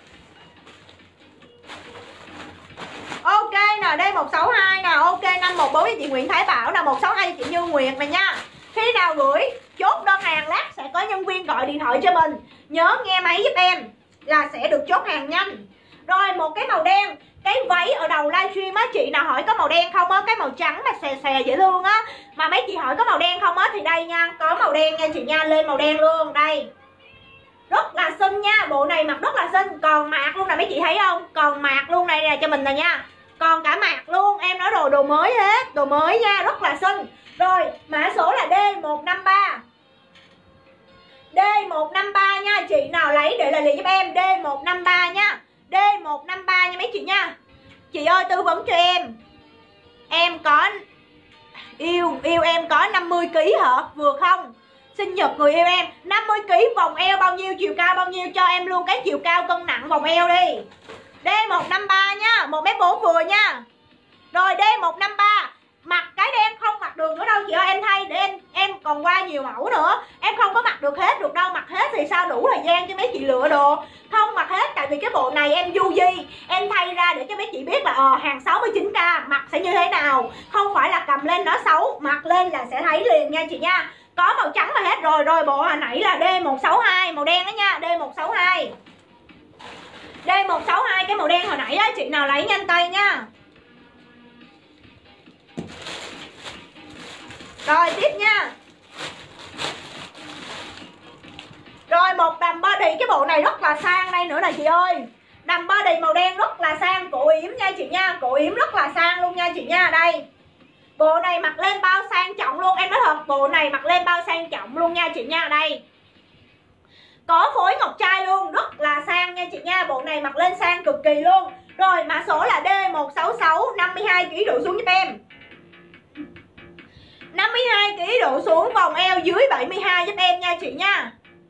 Ok nè, D một sáu hai nè. Ok năm một bốn với chị Nguyễn Thái Bảo nè, một sáu hai chị Như Nguyệt này nha. Khi nào gửi chốt đơn hàng lát sẽ có nhân viên gọi điện thoại cho mình. Nhớ nghe máy giúp em là sẽ được chốt hàng nhanh. Rồi một cái màu đen, cái váy ở đầu livestream á, chị nào hỏi có màu đen không á, cái màu trắng mà xè xè dễ thương á, mà mấy chị hỏi có màu đen không á, thì đây nha, có màu đen nha chị nha, lên màu đen luôn. Đây rất là xinh nha, bộ này mặc rất là xinh, còn mạc luôn nè mấy chị thấy không, còn mạc luôn này nè cho mình nè nha, còn cả mạc luôn. Em nói đồ đồ mới hết, đồ mới nha, rất là xinh. Rồi mã số là D một năm ba. D một năm ba nha, chị nào lấy để lại liền giúp em D một năm ba nha. D một năm ba nha mấy chị nha. Chị ơi tư vấn cho em, em có yêu yêu em có năm mươi ki lô gam hả, vừa không? Sinh nhật người yêu em năm mươi ki lô gam, vòng eo bao nhiêu, chiều cao bao nhiêu, cho em luôn cái chiều cao cân nặng vòng eo đi. D một năm ba nha, một mét bốn vừa nha. Rồi D một năm ba, mặc cái đen không mặc được nữa đâu chị ơi, em thay để em em còn qua nhiều mẫu nữa. Em không có mặc được hết được đâu, mặc hết thì sao đủ thời gian cho mấy chị lựa đồ. Không mặc hết, tại vì cái bộ này em du di, em thay ra để cho mấy chị biết là ờ hàng sáu mươi chín k mặc sẽ như thế nào. Không phải là cầm lên nó xấu, mặc lên là sẽ thấy liền nha chị nha. Có màu trắng mà hết rồi. Rồi bộ hồi nãy là D một sáu hai, màu đen đó nha, D một sáu hai. D một sáu hai cái màu đen hồi nãy đó, chị nào lấy nhanh tay nha. Rồi tiếp nha. Rồi một đầm body, cái bộ này rất là sang đây nữa nè chị ơi. Đầm body màu đen rất là sang, cổ yếm nha chị nha, cổ yếm rất là sang luôn nha chị nha. Đây bộ này mặc lên bao sang trọng luôn, em nói thật, bộ này mặc lên bao sang trọng luôn nha chị nha. Đây có phối ngọc trai luôn, rất là sang nha chị nha, bộ này mặc lên sang cực kỳ luôn. Rồi mã số là D một sáu sáu, năm mươi hai ki lô gam độ xuống giúp em. năm mươi hai ki lô gam độ xuống, vòng eo dưới bảy mươi hai giúp em nha chị nha.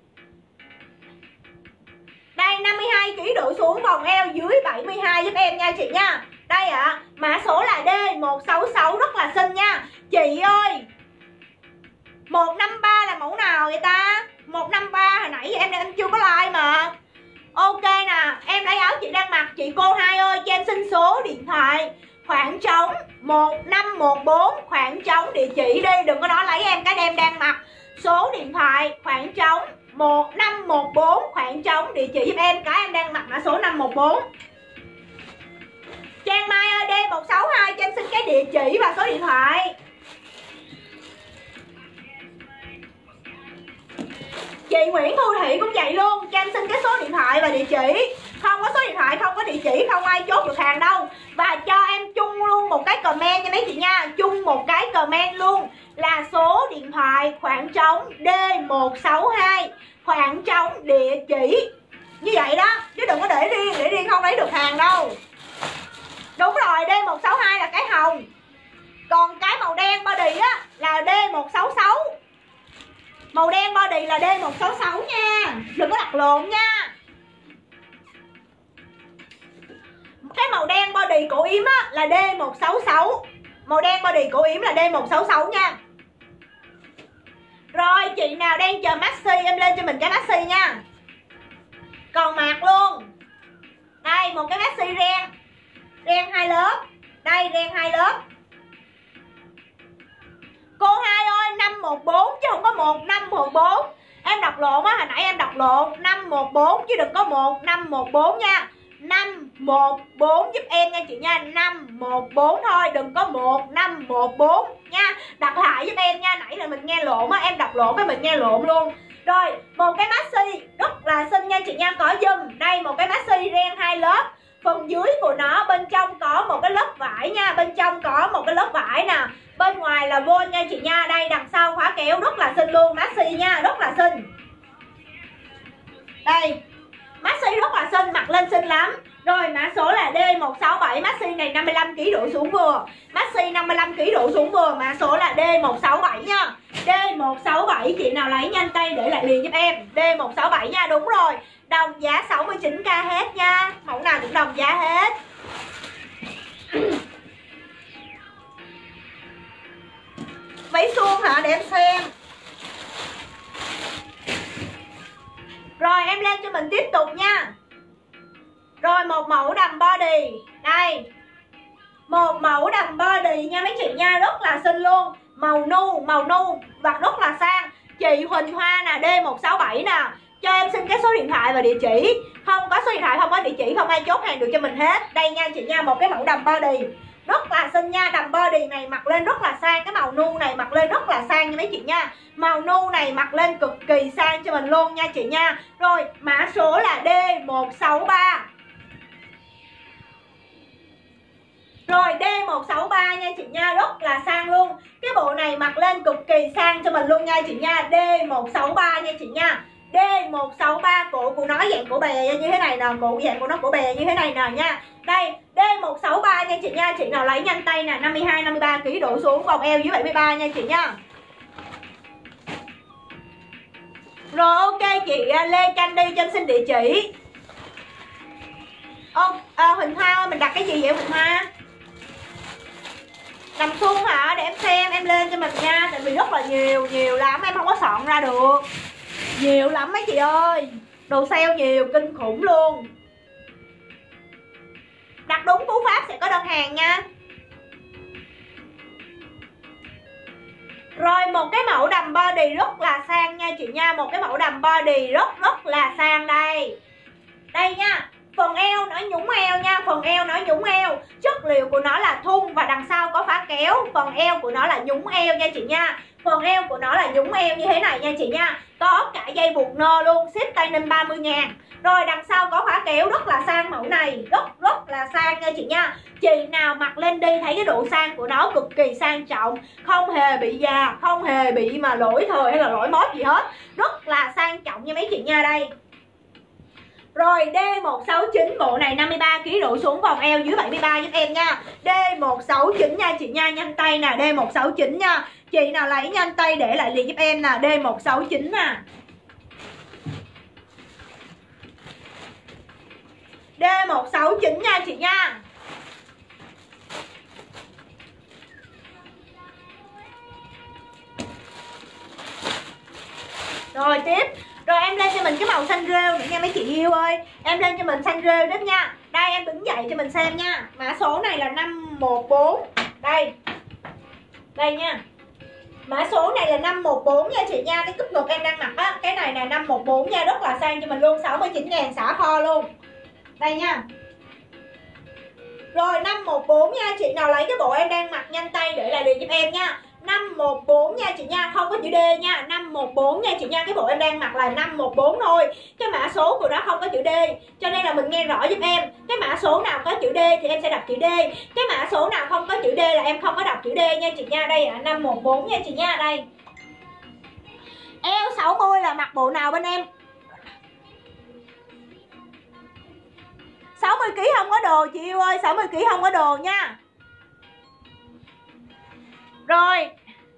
Đây năm mươi hai ki lô gam độ xuống, vòng eo dưới bảy mươi hai giúp em nha chị nha. Đây ạ, à, mã số là D một sáu sáu, rất là xinh nha. Chị ơi một năm ba là mẫu nào vậy ta? một năm ba hồi nãy em em chưa có like mà. Ok nè, em lấy áo chị đang mặc, chị cô hai ơi cho em xin số điện thoại khoảng trống một năm một bốn, khoảng trống địa chỉ đi, đừng có nói lấy em cái em đang mặc. Số điện thoại khoảng trống một năm một bốn, khoảng trống địa chỉ giúp em cái em đang mặc là số năm một bốn. Trang Mai ơi D một sáu hai cho em xin cái địa chỉ và số điện thoại. Chị Nguyễn Thu Thị cũng vậy luôn, cho em xin cái số điện thoại và địa chỉ. Không có số điện thoại, không có địa chỉ, không ai chốt được hàng đâu. Và cho em chung luôn một cái comment nha mấy chị nha, chung một cái comment luôn là số điện thoại khoảng trống D một sáu hai, khoảng trống địa chỉ. Như vậy đó, chứ đừng có để riêng, để riêng không lấy được hàng đâu. Đúng rồi, D một sáu hai là cái hồng. Còn cái màu đen body á là D một sáu sáu. Màu đen body là D một sáu sáu nha, đừng có đặt lộn nha. Cái màu đen body cổ yếm á là D một sáu sáu. Màu đen body cổ yếm là D một sáu sáu nha. Rồi chị nào đang chờ maxi em lên cho mình cái maxi nha. Còn mạc luôn. Đây một cái maxi ren, ren hai lớp. Đây ren hai lớp. Cô hai ơi năm một bốn chứ không có một năm một bốn. Em đọc lộn á, hồi nãy em đọc lộn năm một bốn chứ đừng có một năm một bốn nha. năm một bốn giúp em nha chị nha, năm một bốn thôi, đừng có một năm một bốn nha. Đặt lại giúp em nha, nãy là mình nghe lộn á, em đọc lộn cái mình nghe lộn luôn. Rồi một cái maxi rất là xinh nha chị nha, có zoom. Đây một cái maxi ren hai lớp, Phần dưới của nó bên trong có một cái lớp vải nha, bên trong có một cái lớp vải nè, bên ngoài là vôn nha chị nha. Đây đằng sau khóa kéo rất là xinh luôn, maxi nha, rất là xinh. Đây maxi rất là xinh, mặc lên xinh lắm. Rồi mã số là D một sáu bảy, maxi này năm mươi lăm ki lô gam độ xuống vừa, maxi năm mươi lăm ki lô gam độ xuống vừa, mã số là D một sáu bảy nha. D một sáu bảy, chị nào lấy nhanh tay để lại liền giúp em. D một sáu bảy nha, đúng rồi. Đồng giá sáu mươi chín k hết nha, mẫu nào cũng đồng giá hết. Váy suông hả, để em xem. Rồi em lên cho mình tiếp tục nha. Rồi một mẫu đầm body. Đây, một mẫu đầm body nha mấy chị nha, rất là xinh luôn. Màu nu, màu nu và rất là sang. Chị Huỳnh Hoa nè, D một sáu bảy nè. Cho em xin cái số điện thoại và địa chỉ. Không có số điện thoại, không có địa chỉ, không ai chốt hàng được cho mình hết. Đây nha chị nha, một cái mẫu đầm body rất là xinh nha. Đầm body này mặc lên rất là sang. Cái màu nu này mặc lên rất là sang nha mấy chị nha. Màu nu này mặc lên cực kỳ sang cho mình luôn nha chị nha. Rồi mã số là D một sáu ba. Rồi D một sáu ba nha chị nha, rất là sang luôn. Cái bộ này mặc lên cực kỳ sang cho mình luôn nha chị nha. D một sáu ba nha chị nha. D một sáu ba, cổ của nó dạng cổ bè như thế này nè, cổ dạng của nó cổ bè như thế này nè nha. Đây, D một sáu ba nha chị nha, chị nào lấy nhanh tay nè, năm mươi hai năm mươi ba ki lô gam độ xuống, vòng eo dưới bảy mươi ba nha chị nha. Rồi ok chị Lê Candy cho em xin địa chỉ. Ô, à, Huỳnh Hoa mình đặt cái gì vậy Huỳnh Hoa? Nằm suông hả? Để em xem, em lên cho mình nha. Tại vì rất là nhiều, nhiều lắm, em không có soạn ra được. Nhiều lắm mấy chị ơi. Đồ sale nhiều, kinh khủng luôn. Đặt đúng cú pháp sẽ có đơn hàng nha. Rồi một cái mẫu đầm body rất là sang nha chị nha. Một cái mẫu đầm body rất rất là sang đây. Đây nha. Phần eo nó nhúng eo nha, phần eo nó nhúng eo. Chất liệu của nó là thun và đằng sau có khóa kéo. Phần eo của nó là nhúng eo nha chị nha. Phần eo của nó là nhúng eo như thế này nha chị nha. Có cả dây buộc nơ luôn, ship Tây Ninh ba mươi ngàn. Rồi đằng sau có khóa kéo, rất là sang mẫu này. Rất rất là sang nha chị nha. Chị nào mặc lên đi thấy cái độ sang của nó cực kỳ sang trọng. Không hề bị già, không hề bị mà lỗi thời hay là lỗi mót gì hết. Rất là sang trọng nha mấy chị nha. Đây. Rồi D một sáu chín, bộ này năm mươi ba ki lô gam độ xuống, vòng eo dưới bảy mươi ba giúp em nha. D một sáu chín nha chị nha, nhanh tay nè, D một sáu chín nha. Chị nào lấy nhanh tay để lại liền giúp em nè, D một sáu chín nè. D một sáu chín nha chị nha. Rồi tiếp. Rồi em lên cho mình cái màu xanh rêu nữa nha mấy chị yêu ơi. Em lên cho mình xanh rêu đó nha. Đây em đứng dậy cho mình xem nha. Mã số này là năm một bốn. Đây. Đây nha. Mã số này là năm một bốn nha chị nha. Cái cúp ngực em đang mặc á, cái này là năm một bốn nha, rất là sang cho mình luôn, sáu mươi chín ngàn xả kho luôn. Đây nha. Rồi năm một bốn nha, chị nào lấy cái bộ em đang mặc nhanh tay để lại liền giúp em nha. Năm một bốn nha chị nha, không có chữ D nha. Năm một bốn nha chị nha, cái bộ em đang mặc là năm một bốn thôi. Cái mã số của nó không có chữ D, cho nên là mình nghe rõ giúp em. Cái mã số nào có chữ D thì em sẽ đọc chữ D. Cái mã số nào không có chữ D là em không có đọc chữ D nha chị nha. Đây là năm một bốn nha chị nha. Đây. Eo sáu mươi là mặc bộ nào bên em? sáu mươi ki lô gam không có đồ chị yêu ơi, sáu mươi ki lô gam không có đồ nha. Rồi.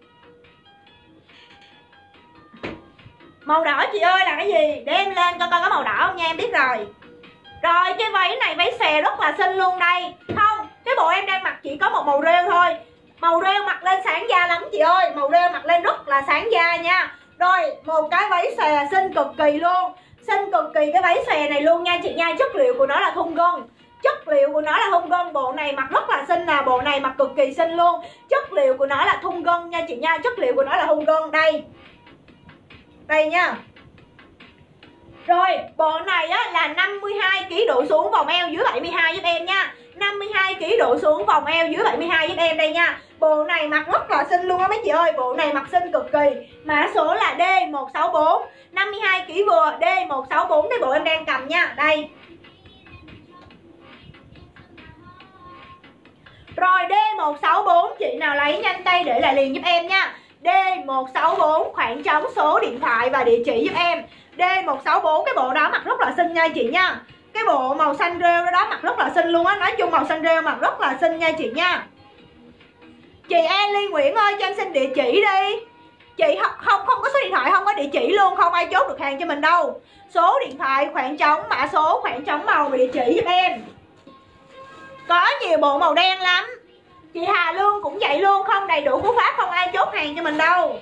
Màu đỏ chị ơi là cái gì? Để em lên cho con có màu đỏ không nha, em biết rồi. Rồi cái váy này váy xòe rất là xinh luôn đây. Không, cái bộ em đang mặc chỉ có một màu rêu thôi. Màu rêu mặc lên sáng da lắm chị ơi. Màu rêu mặc lên rất là sáng da nha. Rồi một cái váy xòe xinh cực kỳ luôn. Xinh cực kỳ cái váy xòe này luôn nha chị nha. Chất liệu của nó là thun gân. Chất liệu của nó là thun gân. Bộ này mặc rất là xinh nè. Bộ này mặc cực kỳ xinh luôn. Chất liệu của nó là thun gân nha chị nha. Chất liệu của nó là thun gân. Đây. Đây nha. Rồi bộ này á là năm mươi hai ki lô gam độ xuống, vòng eo dưới bảy mươi hai giúp em nha. năm mươi hai ki lô gam độ xuống, vòng eo dưới bảy mươi hai giúp em đây nha. Bộ này mặc rất là xinh luôn á mấy chị ơi. Bộ này mặc xinh cực kỳ. Mã số là D một sáu bốn. năm mươi hai ki lô gam vừa, D một sáu bốn. Cái bộ em đang cầm nha. Đây. Rồi D một sáu bốn, chị nào lấy nhanh tay để lại liền giúp em nha. D một sáu bốn, khoảng trống số điện thoại và địa chỉ giúp em. D một sáu bốn, cái bộ đó mặc rất là xinh nha chị nha. Cái bộ màu xanh rêu đó mặc rất là xinh luôn á. Nói chung màu xanh rêu mặc rất là xinh nha chị nha. Chị An Ly Nguyễn ơi, cho em xin địa chỉ đi. Chị không, không không có số điện thoại, không có địa chỉ luôn, không ai chốt được hàng cho mình đâu. Số điện thoại, khoảng trống, mã số, khoảng trống màu và địa chỉ giúp em. Có nhiều bộ màu đen lắm. Chị Hà Lương cũng vậy luôn, không đầy đủ cú pháp, không ai chốt hàng cho mình đâu.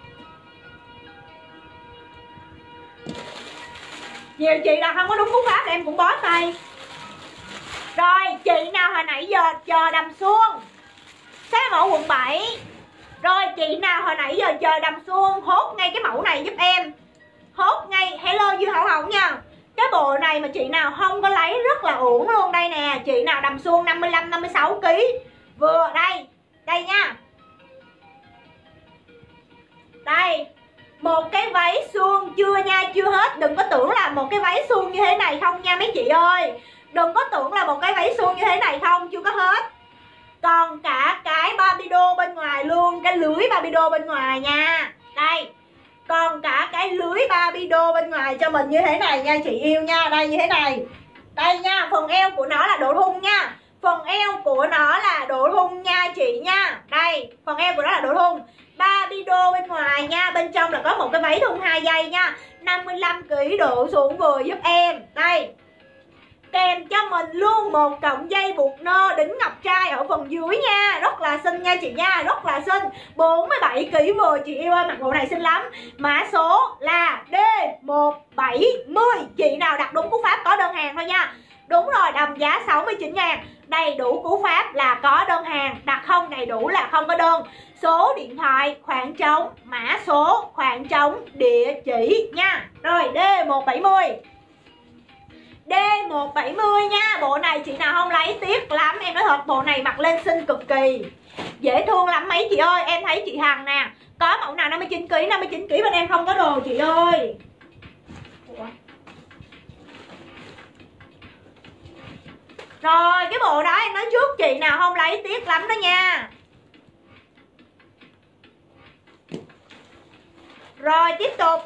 Nhiều chị là không có đúng cú pháp em cũng bó tay. Rồi chị nào hồi nãy giờ chờ đầm xuông, cái mẫu quận bảy. Rồi chị nào hồi nãy giờ chờ đầm xuông, hốt ngay cái mẫu này giúp em. Hốt ngay, hello Dư Hậu Hậu nha. Cái bộ này mà chị nào không có lấy rất là uổng luôn. Đây nè, chị nào đầm xuông năm mươi lăm năm mươi sáu ký vừa đây, đây nha. Đây, một cái váy suông chưa nha, chưa hết. Đừng có tưởng là một cái váy suông như thế này không nha mấy chị ơi. Đừng có tưởng là một cái váy suông như thế này không, chưa có hết. Còn cả cái babido bên ngoài luôn, cái lưới babido bên ngoài nha. Đây, còn cả cái lưới babido bên ngoài cho mình như thế này nha chị yêu nha. Đây như thế này. Đây nha, phần eo của nó là độ thun nha. Phần eo của nó là độ thun nha chị nha. Đây, phần eo của nó là độ thun. Babido bên ngoài nha, bên trong là có một cái váy thun hai dây nha. năm mươi lăm ki lô gam độ xuống vừa giúp em. Đây, kèm cho mình luôn một cọng dây buộc nơ đính ngọc trai ở phần dưới nha. Rất là xinh nha chị nha, rất là xinh. Bốn mươi bảy ki lô gam vừa chị yêu ơi, mặc bộ này xinh lắm. Mã số là D một bảy không. Chị nào đặt đúng cú pháp có đơn hàng thôi nha. Đúng rồi, đầm giá sáu mươi chín ngàn. Đầy đủ cú pháp là có đơn hàng, đặt không đầy đủ là không có đơn. Số điện thoại, khoảng trống, mã số, khoảng trống, địa chỉ nha. Rồi D một bảy không. D một bảy không nha. Bộ này chị nào không lấy tiếc lắm. Em nói thật, bộ này mặc lên xinh cực kỳ, dễ thương lắm mấy chị ơi. Em thấy chị Hằng nè, có mẫu nào năm mươi chín ki lô gam, năm mươi chín ki lô gam bên em không có đồ chị ơi. Ủa? Rồi cái bộ đó em nói trước, chị nào không lấy tiếc lắm đó nha. Rồi tiếp tục.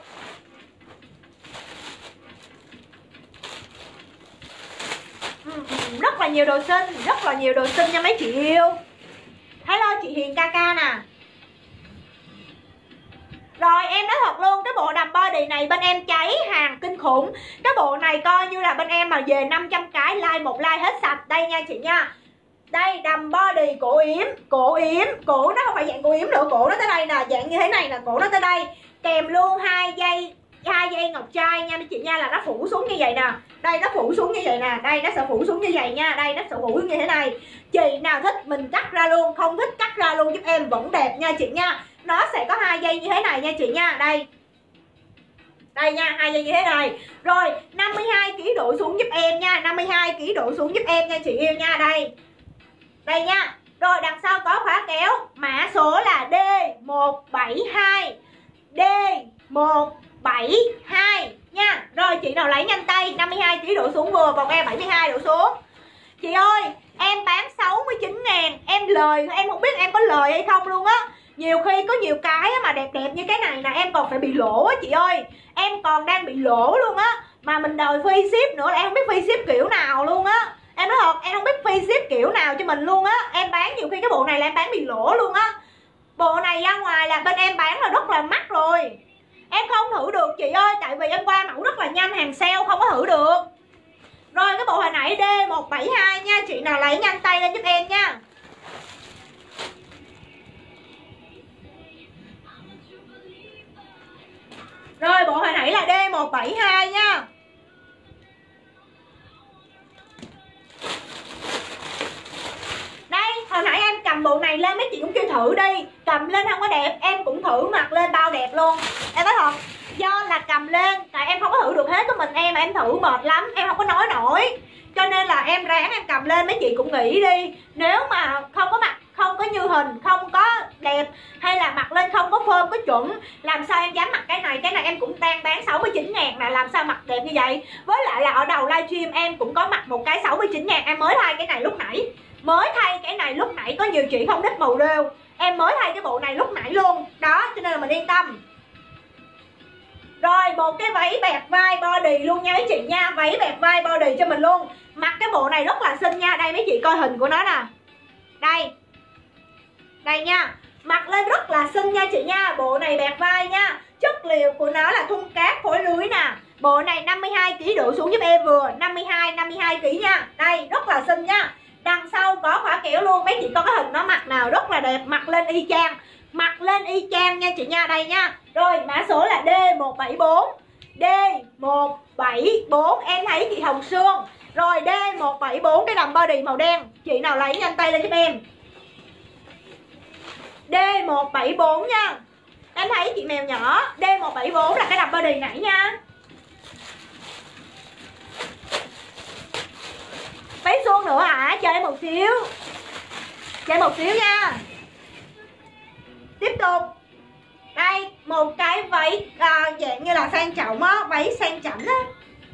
Rất là nhiều đồ xinh, rất là nhiều đồ xinh nha mấy chị yêu. Hello chị Hiền ca ca nè. Rồi em nói thật luôn, cái bộ đầm body này bên em cháy hàng kinh khủng. Cái bộ này coi như là bên em mà về năm trăm cái like một like hết sạch. Đây nha chị nha. Đây đầm body cổ yếm, cổ yếm, cổ nó không phải dạng cổ yếm nữa, cổ nó tới đây nè, dạng như thế này nè, cổ nó tới đây. Kèm luôn hai dây hai dây ngọc trai nha mấy chị nha, là nó phủ xuống như vậy nè. Đây nó phủ xuống như vậy nè, đây nó sẽ phủ xuống như vậy nha, đây nó sẽ phủ như thế này. Chị nào thích mình cắt ra luôn, không thích cắt ra luôn giúp em vẫn đẹp nha chị nha. Nó sẽ có hai dây như thế này nha chị nha. Đây, đây nha, hai dây như thế này. Rồi năm mươi hai ki lô gam độ xuống giúp em nha, năm mươi hai ki lô gam độ xuống giúp em nha chị yêu nha. Đây, đây nha. Rồi đằng sau có khóa kéo, mã số là D một bảy hai, D một bảy hai nha. Rồi chị nào lấy nhanh tay, năm mươi hai ki lô gam độ xuống vừa, còn em bảy mươi hai độ xuống. Chị ơi, em bán sáu mươi chín ngàn, em lời, em không biết em có lời hay không luôn á. Nhiều khi có nhiều cái mà đẹp đẹp như cái này nè, em còn phải bị lỗ á chị ơi. Em còn đang bị lỗ luôn á. Mà mình đòi free ship nữa là em không biết free ship kiểu nào luôn á. Em nói thật, em không biết free ship kiểu nào cho mình luôn á. Em bán nhiều khi cái bộ này là em bán bị lỗ luôn á. Bộ này ra ngoài là bên em bán là rất là mắc rồi. Em không thử được chị ơi, tại vì em qua mẫu rất là nhanh, hàng sale không có thử được. Rồi cái bộ hồi nãy D một bảy hai nha, chị nào lấy nhanh tay lên giúp em nha. Rồi bộ hồi nãy là D một bảy hai nha. Đây, hồi nãy em cầm bộ này lên mấy chị cũng kêu thử đi. Cầm lên không có đẹp, em cũng thử mặc lên bao đẹp luôn. Em nói thật, do là cầm lên, tại em không có thử được hết của mình em, mà em thử mệt lắm, em không có nói nổi. Cho nên là em ráng em cầm lên, mấy chị cũng nghĩ đi. Nếu mà không có mặc, không có như hình, không có đẹp, hay là mặc lên không có phơm, có chuẩn, làm sao em dám mặc cái này. Cái này em cũng đang bán sáu mươi chín ngàn là làm sao mặc đẹp như vậy. Với lại là ở đầu livestream em cũng có mặc một cái sáu mươi chín ngàn, em mới like cái này lúc nãy. Mới thay cái này lúc nãy có nhiều chị không thích màu rêu, em mới thay cái bộ này lúc nãy luôn đó, cho nên là mình yên tâm. Rồi một cái váy bẹt vai body luôn nha mấy chị nha, váy bẹt vai body cho mình luôn. Mặc cái bộ này rất là xinh nha. Đây mấy chị coi hình của nó nè. Đây. Đây nha. Mặc lên rất là xinh nha chị nha. Bộ này bẹt vai nha. Chất liệu của nó là thun cát phối lưới nè. Bộ này năm mươi hai ki lô gam đổ xuống giúp em vừa, năm mươi hai năm mươi hai ki lô gam nha. Đây rất là xinh nha. Đằng sau có khóa kéo luôn. Mấy chị có cái hình nó mặc nào rất là đẹp, mặc lên y chang. Mặc lên y chang nha chị nha. Đây nha. Rồi mã số là D một bảy bốn. D một bảy bốn. Em thấy chị Hồng Sương. Rồi D một bảy bốn, cái đầm body màu đen. Chị nào lấy nhanh tay lên giúp em. D một bảy bốn nha. Em thấy chị mèo nhỏ. D một bảy bốn là cái đầm body nãy nha. Váy suông nữa hả? À? Chờ em một xíu. Chờ em một xíu nha. Tiếp tục. Đây, một cái váy à, dạng như là sang trọng á, váy sang chảnh á.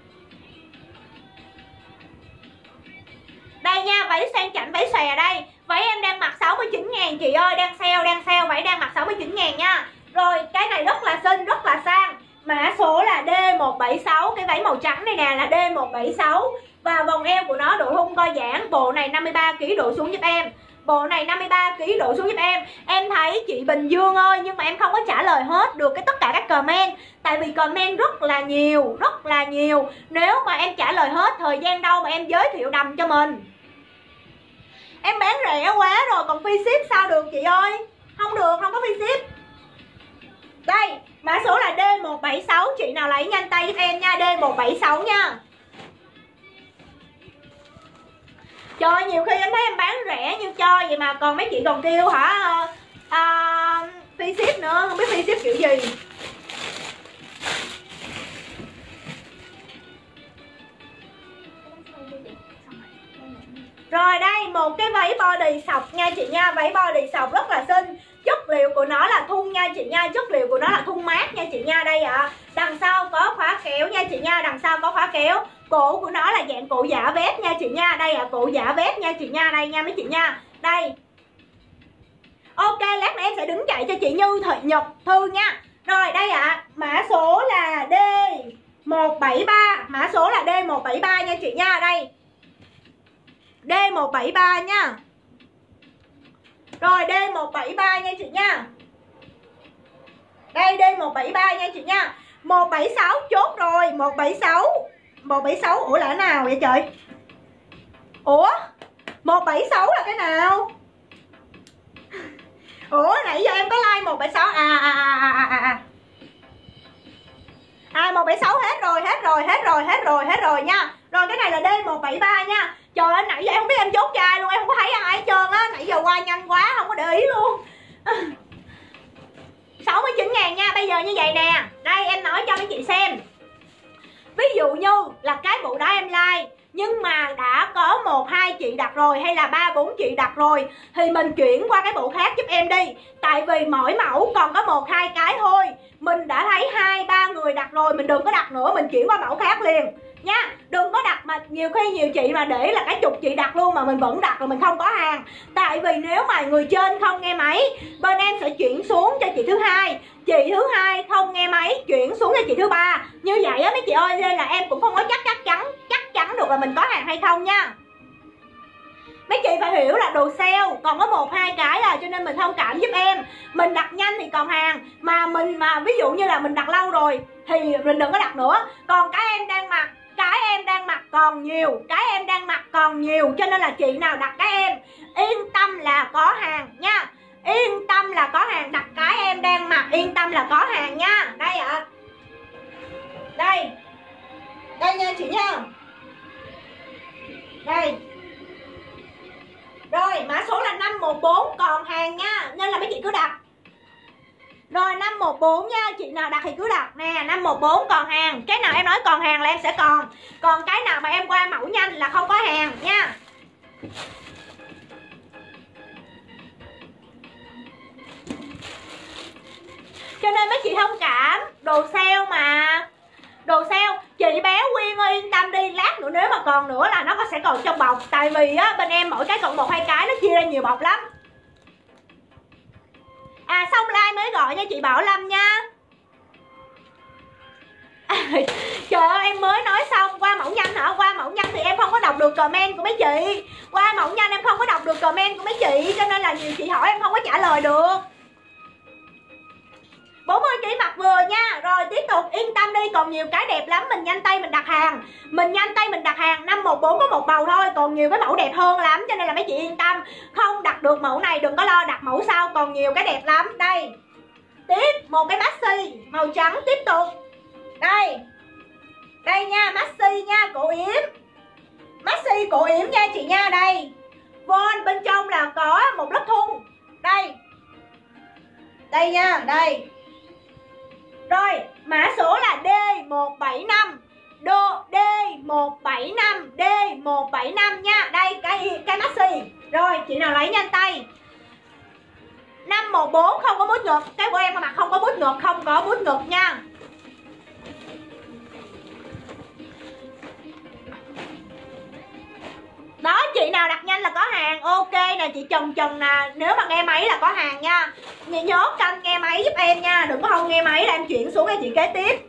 Đây nha, váy sang chảnh, váy xòe đây. Váy em đang mặc sáu mươi chín ngàn chị ơi, đang sale, đang sale, váy đang mặc sáu mươi chín ngàn nha. Rồi, cái này rất là xinh, rất là sang. Mã số là D một bảy sáu, cái váy màu trắng này nè là D một bảy sáu. Và vòng eo của nó độ hung co giãn, bộ này năm mươi ba ki lô gam đổ xuống giúp em. Bộ này năm mươi ba ki lô gam đổ xuống giúp em. Em thấy chị Bình Dương ơi, nhưng mà em không có trả lời hết được cái tất cả các comment. Tại vì comment rất là nhiều, rất là nhiều. Nếu mà em trả lời hết, thời gian đâu mà em giới thiệu đầm cho mình. Em bán rẻ quá rồi, còn free ship sao được chị ơi. Không được, không có free ship. Đây, mã số là D một bảy sáu. Chị nào lấy nhanh tay giúp em nha. D một bảy sáu nha. Trời ơi, nhiều khi em thấy em bán rẻ như cho vậy mà còn mấy chị còn kêu hả à, free ship nữa, không biết free ship kiểu gì. Rồi đây, một cái váy body sọc nha chị nha. Váy body sọc rất là xinh. Chất liệu của nó là thun nha chị nha. Chất liệu của nó là thun mát nha chị nha. Đây ạ à. Đằng sau có khóa kéo nha chị nha. Đằng sau có khóa kéo. Cổ của nó là dạng cổ giả vest nha chị nha. Đây ạ, à, cổ giả vest nha chị nha. Đây nha mấy chị nha. Đây. Ok, lát nữa em sẽ đứng dậy cho chị Như Thị Nhật Thư nha. Rồi đây ạ, à, mã số là D một bảy ba. Mã số là D một bảy ba nha chị nha. Đây. D một bảy ba nha. Rồi D một bảy ba nha chị nha. Đây D một bảy ba nha chị nha. một bảy sáu chốt rồi. một bảy sáu. một bảy sáu ủa là cái nào vậy trời? Ủa một bảy sáu là cái nào? Ủa nãy giờ em có like một bảy sáu. À à à à à à À một bảy sáu hết rồi, hết rồi, hết rồi, hết rồi, hết rồi nha. Rồi cái này là D một bảy ba nha. Trời ơi nãy giờ em không biết em chốt cho ai luôn, em không có thấy ai hết trơn á. Nãy giờ qua nhanh quá không có để ý luôn. sáu mươi chín ngàn nha. Bây giờ như vậy nè. Đây em nói cho mấy chị xem. Ví dụ như là cái bộ đó em like nhưng mà đã có một hai chị đặt rồi hay là ba bốn chị đặt rồi thì mình chuyển qua cái bộ khác giúp em đi. Tại vì mỗi mẫu còn có một hai cái thôi. Mình đã thấy hai ba người đặt rồi, mình đừng có đặt nữa, mình chuyển qua mẫu khác liền nha. Đừng có đặt mà nhiều khi nhiều chị mà để là cái chục chị đặt luôn mà mình vẫn đặt rồi mình không có hàng. Tại vì nếu mà người trên không nghe máy, bên em sẽ chuyển xuống cho chị thứ hai. Chị thứ hai không nghe máy chuyển xuống cho chị thứ ba. Như vậy á mấy chị ơi, nên là em cũng không có chắc chắc chắn chắc chắn được là mình có hàng hay không nha. Mấy chị phải hiểu là đồ sale còn có một hai cái à, cho nên mình thông cảm giúp em. Mình đặt nhanh thì còn hàng, mà mình mà ví dụ như là mình đặt lâu rồi thì mình đừng có đặt nữa. Còn cái em đang mặc, cái em đang mặc còn nhiều, cái em đang mặc còn nhiều, cho nên là chị nào đặt cái em yên tâm là có hàng nha. Yên tâm là có hàng, đặt cái em đang mặc yên tâm là có hàng nha. Đây ạ. À. Đây. Đây nha chị nha. Đây. Rồi mã số là năm một bốn còn hàng nha, nên là mấy chị cứ đặt. Rồi năm một bốn nha, chị nào đặt thì cứ đặt nè. Năm một bốn còn hàng. Cái nào em nói còn hàng là em sẽ còn. Còn cái nào mà em qua mẫu nhanh là không có hàng nha. Cho nên mấy chị thông cảm. Đồ sale mà. Đồ sale. Chị bé Quyên ơi yên tâm đi, lát nữa nếu mà còn nữa là nó có sẽ còn trong bọc. Tại vì á bên em mỗi cái còn một hai cái, nó chia ra nhiều bọc lắm. À xong like mới gọi nha chị Bảo Lâm nha. À, trời ơi em mới nói xong. Qua mẫu nhanh hả? Qua mẫu nhanh thì em không có đọc được comment của mấy chị. Qua mẫu nhanh em không có đọc được comment của mấy chị, cho nên là nhiều chị hỏi em không có trả lời được. bốn mươi ki lô gam mặt vừa nha. Rồi tiếp tục yên tâm đi, còn nhiều cái đẹp lắm. Mình nhanh tay mình đặt hàng. Mình nhanh tay mình đặt hàng. Năm một bốn có một màu thôi, còn nhiều cái mẫu đẹp hơn lắm. Cho nên là mấy chị yên tâm, không đặt được mẫu này đừng có lo, đặt mẫu sau, còn nhiều cái đẹp lắm. Đây, tiếp một cái maxi màu trắng tiếp tục. Đây, đây nha, maxi nha, cổ yếm. Maxi cổ yếm nha chị nha. Đây, von bên trong là có một lớp thun. Đây, đây nha, đây. Rồi, mã số là D một bảy năm. Đô D một bảy năm, D một bảy năm nha. Đây cái cái maxi. Rồi, chị nào lấy nhanh tay. năm một bốn không có bút ngực, cái của em mặc không có bút ngực, không có bút ngực nha. Đó, chị nào đặt nhanh là có hàng. Ok nè, chị Trần Trần nè, nếu mà nghe máy là có hàng nha. Nhớ canh nghe máy giúp em nha, đừng có không nghe máy là em chuyển xuống cái chị kế tiếp.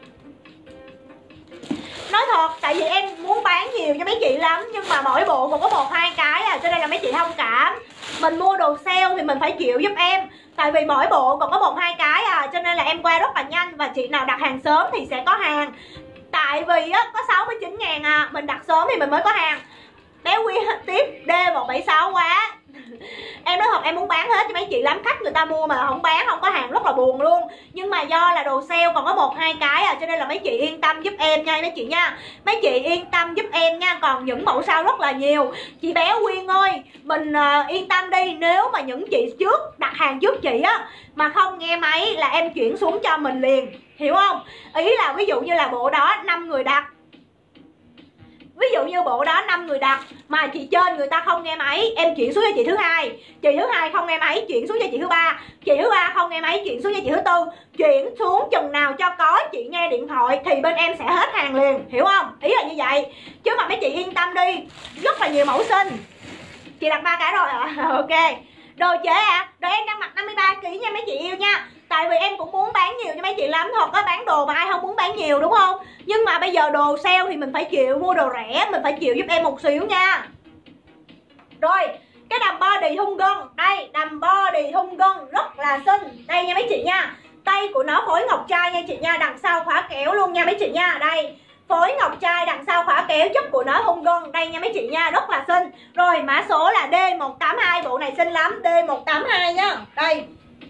Nói thật, tại vì em muốn bán nhiều cho mấy chị lắm, nhưng mà mỗi bộ còn có một hai cái à, cho nên là mấy chị thông cảm. Mình mua đồ sale thì mình phải chịu giúp em. Tại vì mỗi bộ còn có một hai cái à, cho nên là em qua rất là nhanh. Và chị nào đặt hàng sớm thì sẽ có hàng. Tại vì á, có sáu mươi chín ngàn à, mình đặt sớm thì mình mới có hàng. Bé Quy tiếp D một bảy sáu quá. Em nói thật em muốn bán hết cho mấy chị lắm. Khách người ta mua mà không bán, không có hàng rất là buồn luôn. Nhưng mà do là đồ sale còn có một hai cái à, cho nên là mấy chị yên tâm giúp em nha mấy chị nha. Mấy chị yên tâm giúp em nha. Còn những mẫu sau rất là nhiều. Chị bé Quyên ơi, mình uh, yên tâm đi. Nếu mà những chị trước đặt hàng trước chị á mà không nghe máy là em chuyển xuống cho mình liền, hiểu không? Ý là ví dụ như là bộ đó năm người đặt, ví dụ như bộ đó năm người đặt mà chị trên người ta không nghe máy, em chuyển xuống cho chị thứ hai. Chị thứ hai không nghe máy, chuyển xuống cho chị thứ ba. Chị thứ ba không nghe máy, chuyển xuống cho chị thứ tư. Chuyển xuống chừng nào cho có chị nghe điện thoại thì bên em sẽ hết hàng liền, hiểu không? Ý là như vậy. Chứ mà mấy chị yên tâm đi, rất là nhiều mẫu xinh. Chị đặt ba cái rồi ạ. À? Ok. Đồ chế à, đồ em đang mặc năm mươi ba ki lô gam nha mấy chị yêu nha. Tại vì em cũng muốn bán nhiều cho mấy chị lắm. Thật có bán đồ mà ai không muốn bán nhiều đúng không? Nhưng mà bây giờ đồ sale thì mình phải chịu. Mua đồ rẻ mình phải chịu giúp em một xíu nha. Rồi, cái đầm body thun gân. Đây, đầm body thun gân rất là xinh. Đây nha mấy chị nha. Tay của nó phối ngọc trai nha chị nha. Đằng sau khóa kéo luôn nha mấy chị nha. Đây, phối ngọc trai đằng sau khóa kéo, chất của nó thun gân. Đây nha mấy chị nha, rất là xinh. Rồi, mã số là D một tám hai. Bộ này xinh lắm, D một tám hai nha. Đây.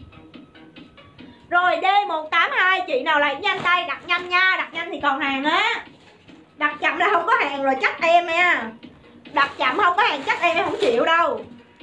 Rồi D một tám hai, chị nào lấy nhanh tay đặt nhanh nha, đặt nhanh thì còn hàng á. Đặt chậm là không có hàng rồi chắc em nha. Đặt chậm không có hàng chắc em em không chịu đâu.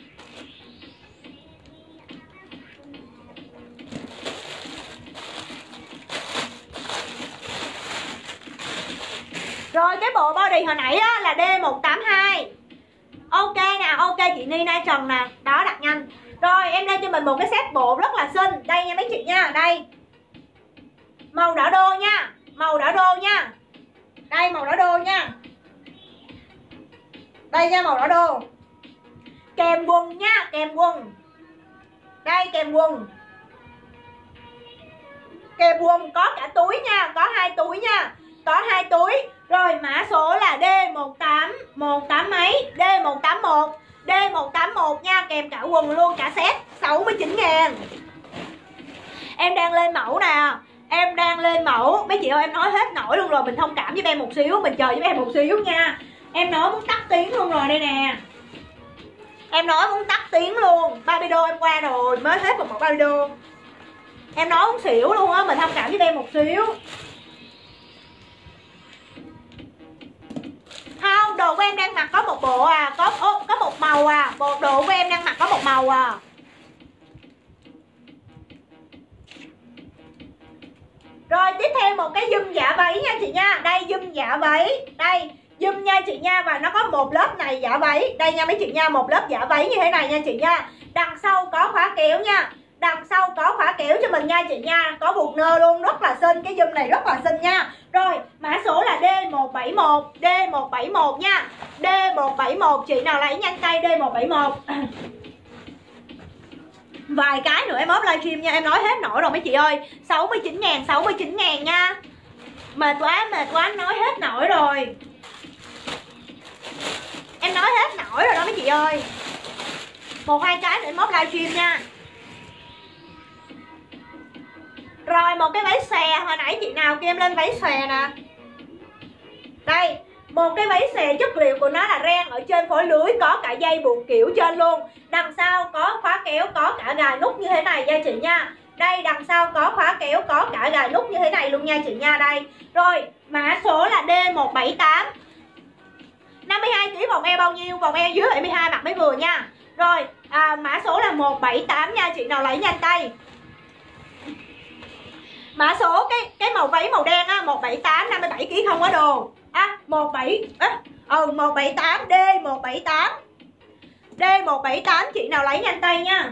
Rồi cái bộ body hồi nãy á là D một tám hai. Ok nè, ok chị Nina Trần nè, đó đặt nhanh. Rồi em lên cho mình một cái set bộ rất là xinh. Đây nha mấy chị nha, đây. Màu đỏ đô nha, màu đỏ đô nha. Đây màu đỏ đô nha. Đây nha màu đỏ đô. Kèm quần nha, kèm quần. Đây kèm quần. Kèm quần có cả túi nha, có hai túi nha. Có hai túi. Rồi mã số là D một tám một tám mấy, D một tám một. D một tám một nha, kèm cả quần luôn, cả set sáu mươi chín ngàn. Em đang lên mẫu nè. Em đang lên mẫu. Mấy chị ơi em nói hết nổi luôn rồi. Mình thông cảm với em một xíu. Mình chờ với em một xíu nha. Em nói muốn tắt tiếng luôn rồi đây nè. Em nói muốn tắt tiếng luôn. Baby đô em qua rồi. Mới hết một một baby đô. Em nói muốn xỉu luôn á. Mình thông cảm với em một xíu. Không, đồ của em đang mặc có một bộ à. Có, ô, có một màu à. Bộ đồ của em đang mặc có một màu à. Rồi tiếp theo một cái zoom dạ váy nha chị nha. Đây zoom dạ váy. Đây zoom nha chị nha. Và nó có một lớp này dạ váy. Đây nha mấy chị nha, một lớp dạ váy như thế này nha chị nha. Đằng sau có khóa kéo nha. Đằng sau có khóa kéo cho mình nha chị nha, có buộc nơ luôn, rất là xinh, cái zoom này rất là xinh nha. Rồi mã số là D một bảy một, D một bảy một nha, D một bảy một, chị nào lấy nhanh tay D một bảy một. Vài cái nữa em ốp livestream nha, em nói hết nổi rồi mấy chị ơi. Sáu mươi chín ngàn, sáu mươi chín ngàn nha. Mệt quá, mệt quá, nói hết nổi rồi. Em nói hết nổi rồi đó mấy chị ơi. Một hai cái nữa em ốp livestream nha. Rồi một cái váy xòe, hồi nãy chị nào kia em lên váy xòe nè. Đây, một cái váy xòe chất liệu của nó là ren, ở trên phối lưới có cả dây buộc kiểu trên luôn. Đằng sau có khóa kéo, có cả gài nút như thế này nha chị nha. Đây, đằng sau có khóa kéo, có cả gài nút như thế này luôn nha chị nha. Đây, rồi mã số là D một bảy tám. Năm mươi hai ki lô gam, vòng eo bao nhiêu? Vòng eo dưới bảy mươi hai mặc mới vừa nha. Rồi à, mã số là một bảy tám nha, chị nào lấy nhanh tay. Mã số cái cái màu váy màu đen á, một bảy tám, năm mươi bảy ki lô gam không có đồ. À, một bảy á, ừ một bảy tám, D một bảy tám. D một bảy tám, chị nào lấy nhanh tay nha.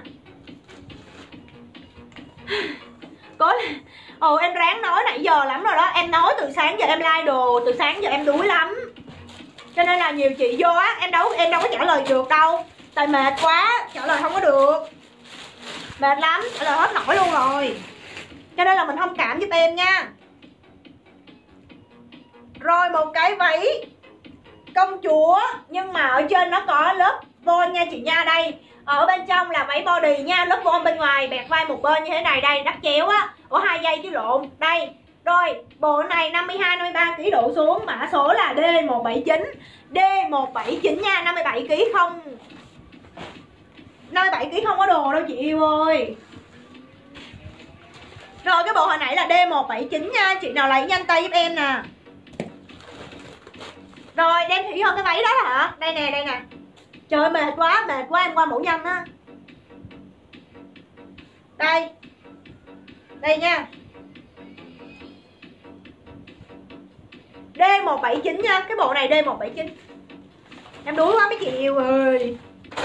Có ồ em ráng nói nãy giờ lắm rồi đó, em nói từ sáng giờ em like đồ, từ sáng giờ em đuối lắm. Cho nên là nhiều chị vô á, em đâu em đâu có trả lời được đâu. Tại mệt quá, trả lời không có được. Mệt lắm, trả lời hết nổi luôn rồi. Cho nên là mình thông cảm giúp em nha. Rồi một cái váy công chúa, nhưng mà ở trên nó có lớp von nha chị nha. Đây, ở bên trong là váy body nha, lớp von bên ngoài bẹt vai một bên như thế này. Đây, đắt chéo á, ở hai dây chứ lộn. Đây, rồi bộ này năm mươi hai, năm mươi ba ki lô gam đổ xuống. Mã số là D một bảy chín, D một bảy chín nha, năm mươi bảy ki lô gam không, năm mươi bảy ki lô gam không có đồ đâu chị yêu ơi. Rồi cái bộ hồi nãy là D một bảy chín nha, chị nào lấy nhanh tay giúp em nè. Rồi đem Thủy hơn cái váy đó hả? Đây nè, đây nè. Trời ơi, mệt quá, mệt quá, em qua mẫu nhanh á. Đây. Đây nha. D một bảy chín nha, cái bộ này D một bảy chín. Em đuối quá mấy chị yêu ơi.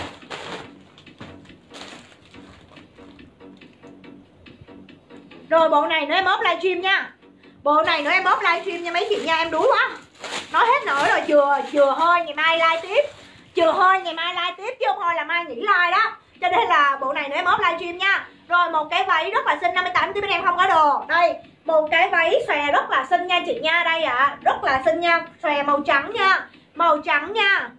Rồi bộ này nữa em ốp livestream nha. Bộ này nữa em ốp livestream nha mấy chị nha, em đuối quá. Nói hết nổi rồi, chừa chừa hơi ngày mai like tiếp. Chừa hơi ngày mai like tiếp chứ không thôi là mai nghỉ like đó. Cho nên là bộ này nữa em ốp livestream nha. Rồi một cái váy rất là xinh, năm mươi tám tiếp bên em không có đồ. Đây, một cái váy xòe rất là xinh nha chị nha. Đây ạ, à, rất là xinh nha. Xòe màu trắng nha. Màu trắng nha.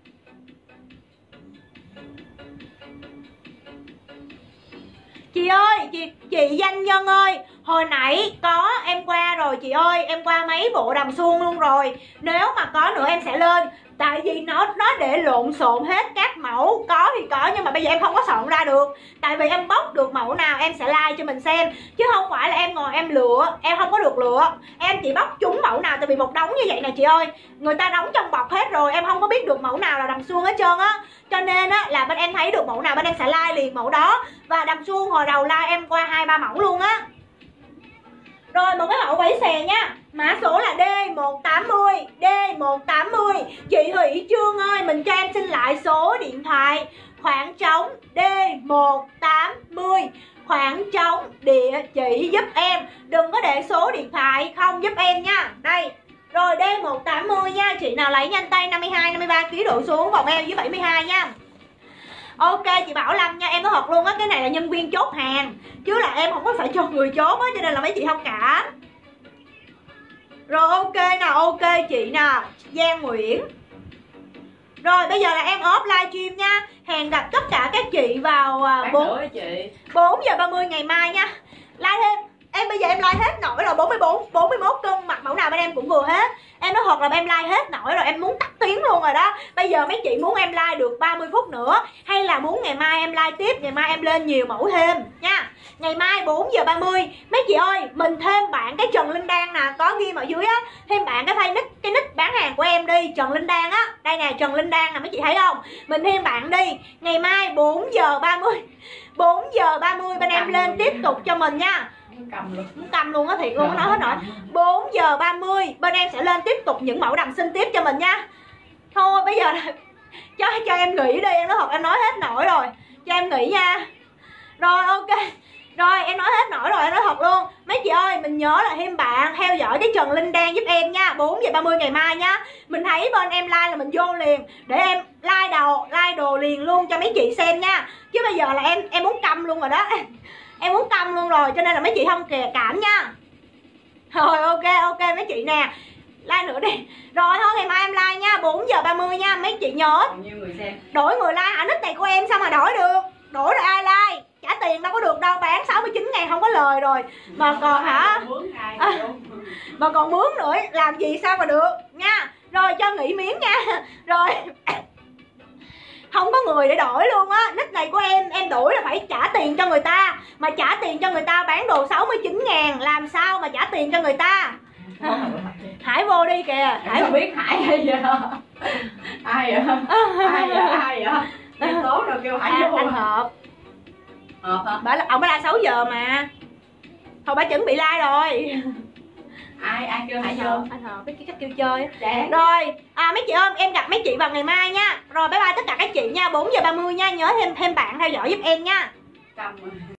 Chị ơi, chị, chị doanh nhân ơi, hồi nãy có em qua rồi chị ơi, em qua mấy bộ đầm suông luôn rồi. Nếu mà có nữa em sẽ lên. Tại vì nó nó để lộn xộn hết các mẫu. Có thì có nhưng mà bây giờ em không có soạn ra được. Tại vì em bóc được mẫu nào em sẽ like cho mình xem. Chứ không phải là em ngồi em lựa, em không có được lựa. Em chỉ bóc trúng mẫu nào, tại vì một đống như vậy nè chị ơi, người ta đóng trong bọc hết rồi, em không có biết được mẫu nào là đầm suông hết trơn á. Cho nên á là bên em thấy được mẫu nào bên em sẽ like liền mẫu đó. Và đầm suông hồi đầu like em qua hai ba mẫu luôn á. Rồi một cái mẫu váy xòe nha. Mã số là D một tám mươi, D một tám mươi. Chị Thủy Trương ơi, mình cho em xin lại số điện thoại. Khoảng trống D một tám mươi. Khoảng trống địa chỉ giúp em. Đừng có để số điện thoại không giúp em nha. Đây. Rồi D một tám mươi nha. Chị nào lấy nhanh tay, năm mươi hai, năm mươi ba ki lô gam độ xuống, vòng eo dưới bảy mươi hai nha. Ok chị Bảo Lâm nha, em nói thật luôn á, cái này là nhân viên chốt hàng chứ là em không có phải cho người chốt á, cho nên là mấy chị thông cảm. Rồi ok nè, ok chị nè, Giang Nguyễn. Rồi bây giờ là em off livestream nha. Hẹn gặp tất cả các chị vào bốn giờ ba mươi ngày mai nha. Like thêm. Em bây giờ em like hết nổi rồi, bốn mươi bốn, bốn mươi mốt cân, mặc mẫu nào bên em cũng vừa hết. Em nói thật là em like hết nổi rồi, em muốn tắt tiếng luôn rồi đó. Bây giờ mấy chị muốn em like được ba mươi phút nữa, hay là muốn ngày mai em like tiếp, ngày mai em lên nhiều mẫu thêm nha. Ngày mai bốn giờ ba mươi. Mấy chị ơi, mình thêm bạn cái Trần Linh Đan nè, có ghi ở dưới á, thêm bạn cái file nick, cái nick bán hàng của em đi, Trần Linh Đan á. Đây nè, Trần Linh Đan nè, mấy chị thấy không? Mình thêm bạn đi. Ngày mai bốn giờ ba mươi. bốn giờ ba mươi bên em lên tiếp tục cho mình nha. Cầm luôn. Cầm luôn á, thiệt luôn, nói hết nổi. Bốn giờ ba mươi bên em sẽ lên tiếp tục những mẫu đầm xinh tiếp cho mình nha. Thôi bây giờ là cho cho em nghỉ đi, em nói thật em nói hết nổi rồi. Cho em nghỉ nha. Rồi ok. Rồi em nói hết nổi rồi, em nói thật luôn. Mấy chị ơi, mình nhớ là thêm bạn theo dõi cái Trần Linh Đan giúp em nha, bốn giờ ba mươi ngày mai nha. Mình thấy bên em like là mình vô liền để em like đầu, like đồ liền luôn cho mấy chị xem nha. Chứ bây giờ là em em muốn câm luôn rồi đó. Em muốn câm luôn rồi, cho nên là mấy chị không kè cảm nha. Rồi ok ok mấy chị nè. Like nữa đi. Rồi thôi ngày mai em like nha, bốn giờ ba mươi nha. Mấy chị nhớ người xem. đổi người like hả? Nick này của em sao mà đổi được? Đổi rồi ai like? Trả tiền đâu có được đâu, bán sáu mươi chín ngàn không có lời rồi. Mà còn hả? À, mà còn mướn nữa, làm gì sao mà được nha. Rồi cho nghỉ miếng nha. Rồi không có người để đổi luôn á. Nick này của em, em đổi là phải trả tiền cho người ta. Mà trả tiền cho người ta bán đồ sáu mươi chín ngàn, làm sao mà trả tiền cho người ta? Hải vô đi kìa. Hải không biết Hải hay vậy. Ai vậy? Ai vậy? Ai vậy? Em tốt rồi kêu Hải à, vô. anh Hợp. Hợp hả? Bà là ông mới like sáu giờ mà. Thôi bà chuẩn bị like rồi. Ai ai kêu Hải vô? Anh Hợp cái cách kêu chơi. Dạ. Rồi à mấy chị ơi, em gặp mấy chị vào ngày mai nha. Rồi bye bye tất cả các chị nha, bốn giờ ba mươi nha. Nhớ thêm thêm bạn theo dõi giúp em nha. Cầm.